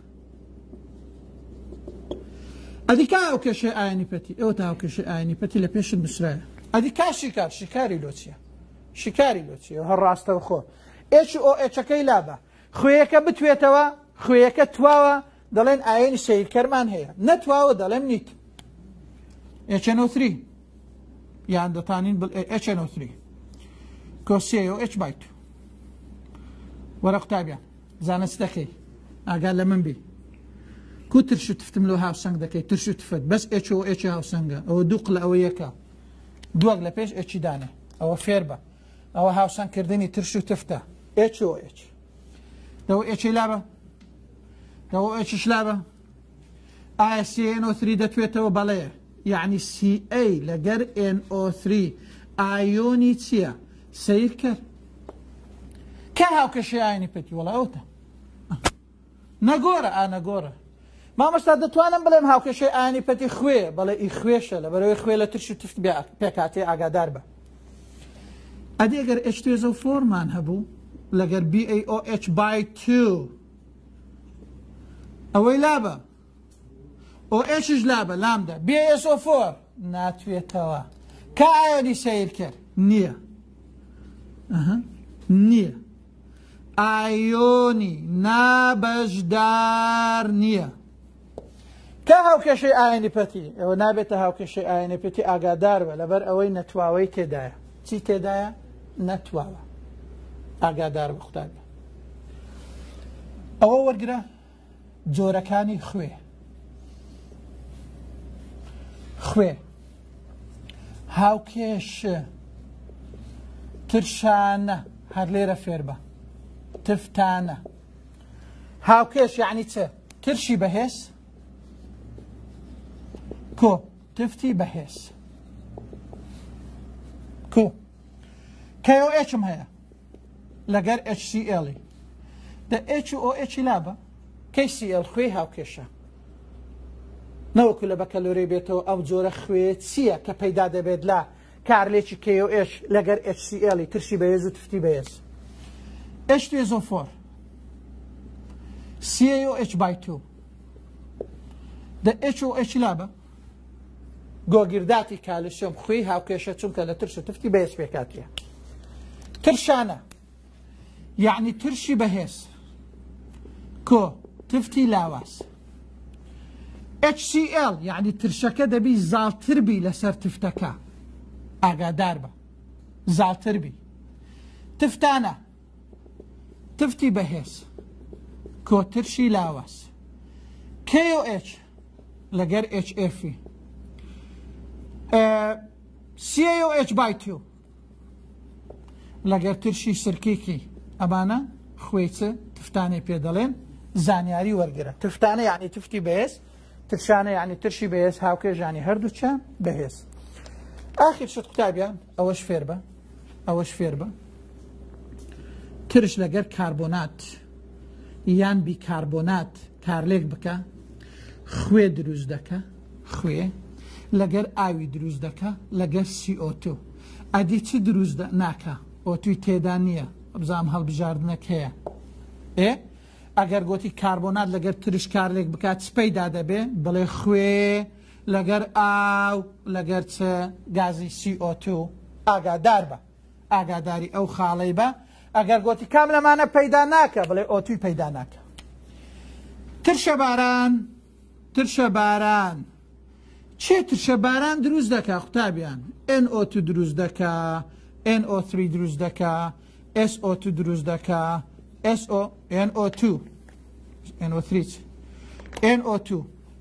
ئەدی کا هاوکێشەی ئایۆنی پەتی ئەوە تا هاوکێشەی ئایۆنی پەتی لە پێشت بسرایە ئەدی کا شیکار شیکاری لۆ چییە شیکاری لۆ چییە هەر ڕاستەوە خۆ ئێچ ئۆ ئێچەکەی لابە خوێیەکە بتوێتەوە خوێیەکە تواوە دەڵێن ئایۆنی سیرکەرمان هەیە نەتواوە دەڵێم نیت ئێچ ئەن ئۆ تری یان دەتانین ئێچ ئەن ئۆ تری کۆ سێ ئۆ ئێچ بای تو وەرە قوتابیان زانستەکەی ئاگار لە من بی کو ترش و تفتم لۆ هاوسەنگ دەکەی ترش و تفت بەس ئێچ ئۆ ئێچی هاوسەنگە ئەوە دوو قڵە ئەوە یەکە دووەک لە پێش ئێچی دانێ ئەوە فێر بە ئەوە هاوسەنگکردنی ترش و تفتە ئێچ ئۆ ئێچ دەوە ئێچی لابە دەوە ئێچیش لابە ئایا سی ئێن ئۆ تری دەتوێتەوە بەڵێ یعنی سی ئەی لەگەر ئێن ئۆ تری ئایۆنی چییە سیرکەر کە هاوکێشەی ئایۆنی پەتی وەڵا ئەوتە نەگۆرە ئا نەگۆرە مامۆستا دەتوانم بڵێم هاوکێشەی ئایۆنی پەتی خوێ بەڵێ ئی خوێشە لەبەرەوەی خوێ لە ترش و تفت پێکاتێ ئاگادار بە ئەدی ئەگەر ئێچ تێزە و فۆرمان هەبوو لەگەر بی ئەی ئۆ ئێچ بای تو ئەوەی لابە ئۆ ئێچش لابە لامدا بێ ئێس ئۆ فۆر ناتوێتەوە کا ئایۆنی سەیر کرد نییە نییە ئایۆنی نابەشدار نییە کە هاوکێشەی ئایۆنی پەتی ئەوە نابێتە هاوکێشەی ئایۆنی پەتی ئاگادار بە لەبەر ئەوەی نەتواوەی تێدایە چی تێدایە نەتواوە ئاگادار بە خودا بێ ئەوە وەرگرە جۆرەکانی خوێ خوێ هاوکێشە ترشانە هەر لێرە فێر بە تفتانە هاوکێش یعنی چه ترشی بەهێز کۆ تفتی بەهێز کۆ کەیۆ ئێچم هەیە لەگەر ئەچ سی ئێڵی دە ئێچ و ئۆ ئێچی لابە کەی سی ئێڵ خوێ هاوکێشە نەوەکو لە بەکەلۆرەی بێتەوە ئەو جۆرە خوێ چییە کە پەیدا دەبێت لا کارلێکی کەیۆ ئێچ لەگەر ئەچ سی ئێڵی ترشی بەهێز و تفتی بەهێز ئێچ تو ئێز ئۆ فۆر سی ئێ ئێچ بای تو دە ئێچ و ئێچی لابە گۆگیرداتی کالسیۆم خوێی هاوکێشە چونکە لە ترش و تفتی بەهێز پێکاتیە ترشانە یعنی ترشی بەهێز کۆ تفتی لاواز ئەچ سی ئێڵ یعنی ترشەکە دەبی زاڵتر بی لەسەر تفتەکە ئاگادار بە زاڵتر بی تفتانە تفتی بەهێز کۆ ترشی لاواز کێ و ئێچ لەگەر ئێچ ئێفی سی ئێ و ئێچ بای تو لەگەر ترشی سرکێکی ئەمانە خوێچە تفتانەی پێ دەڵێن زانیاری وەرگرە تفتانە یعنی تفتی بەهێز ترشانە یعنی ترشی بەهێز هاوکێژانی هەردووچیان بەهێز ئاخر شت قوتابیان ئەوەش فێر بە ئەوەش فێر بە ترش لەگەر کاربۆنات یان بیکاربۆنات کارلێک بکە خوێ دروست دەکە خوێ لەگەر ئاوی دروست دەکە لەگەر سی ئۆ تو ئەدی چی دروست ناکە ئۆتوی تێدا نییە بزانام هەڵبژاردنەک هەیە ئێ ئەگەر گوتی کاربۆنات لەگەر ترش کارلێک بکات سپەیدا دەبێ بڵێ خوێ لەگەر ئاو لەگەر چ گازی سی ئۆ تو ئاگادار بە ئاگاداری ئەو خاڵەی بە ئەگەر گوتی کام لەمانە پەیدا ناکە بڵێ ئۆتوی پەیدا ناکە ترشە باران ترشە باران چێ ترشە باران دروست دەکا قوتابیان ئێن ئۆ تو دروست دەکا ئێن ئۆ سری دروست دەکا ئێس ئۆ تو دروست دەکا ئێس ئۆ ئێن ئۆ تو ئێن ئۆ سری ئێن ئۆ تو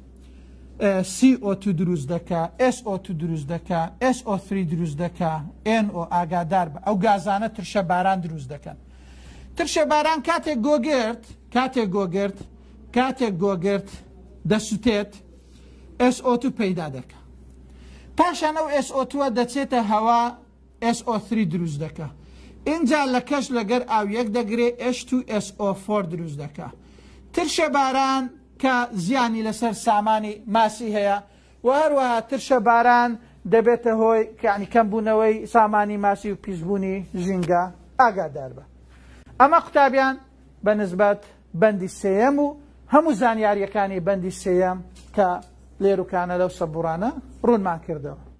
سی ئۆ تو دروست دەکا ئێس ئۆ تو دروست دەکا ئێس ئۆ سری دروست دەکا ئێن ئۆ ئاگادار بە ئەو گازانە ترشە باران دروست دەکەن ترشە باران کاتێک گۆگرت کاتێک گۆگرت کاتێک گۆگرت دەسوتێت ئێس ئۆ تو پەیدا دەکە پاشان ئەو ئێس ئۆ تووە دەچێتە هەوا ئێس ئۆ سری دروست دەکە اینجا لە کەش لەگەر ئاو یەک دەگرێ ئێچ تو ئێس ئۆ فۆر دروست دەکە ترشە باران کە زیانی لەسەر سامانی ماسی هەیە و هەروەها ترشە باران دەبێتە هۆی کەعنی کەمبوونەوەی سامانی ماسی و پیسبوونی ژینگە ئاگادار بە ئەمە قوتابیان بە نسبەت بەندی سێیەم و هەموو زانیاریەکانی بەندی سێیەم کە لێروکانە لەو سەبوڕانە ڕوونمان کردەوە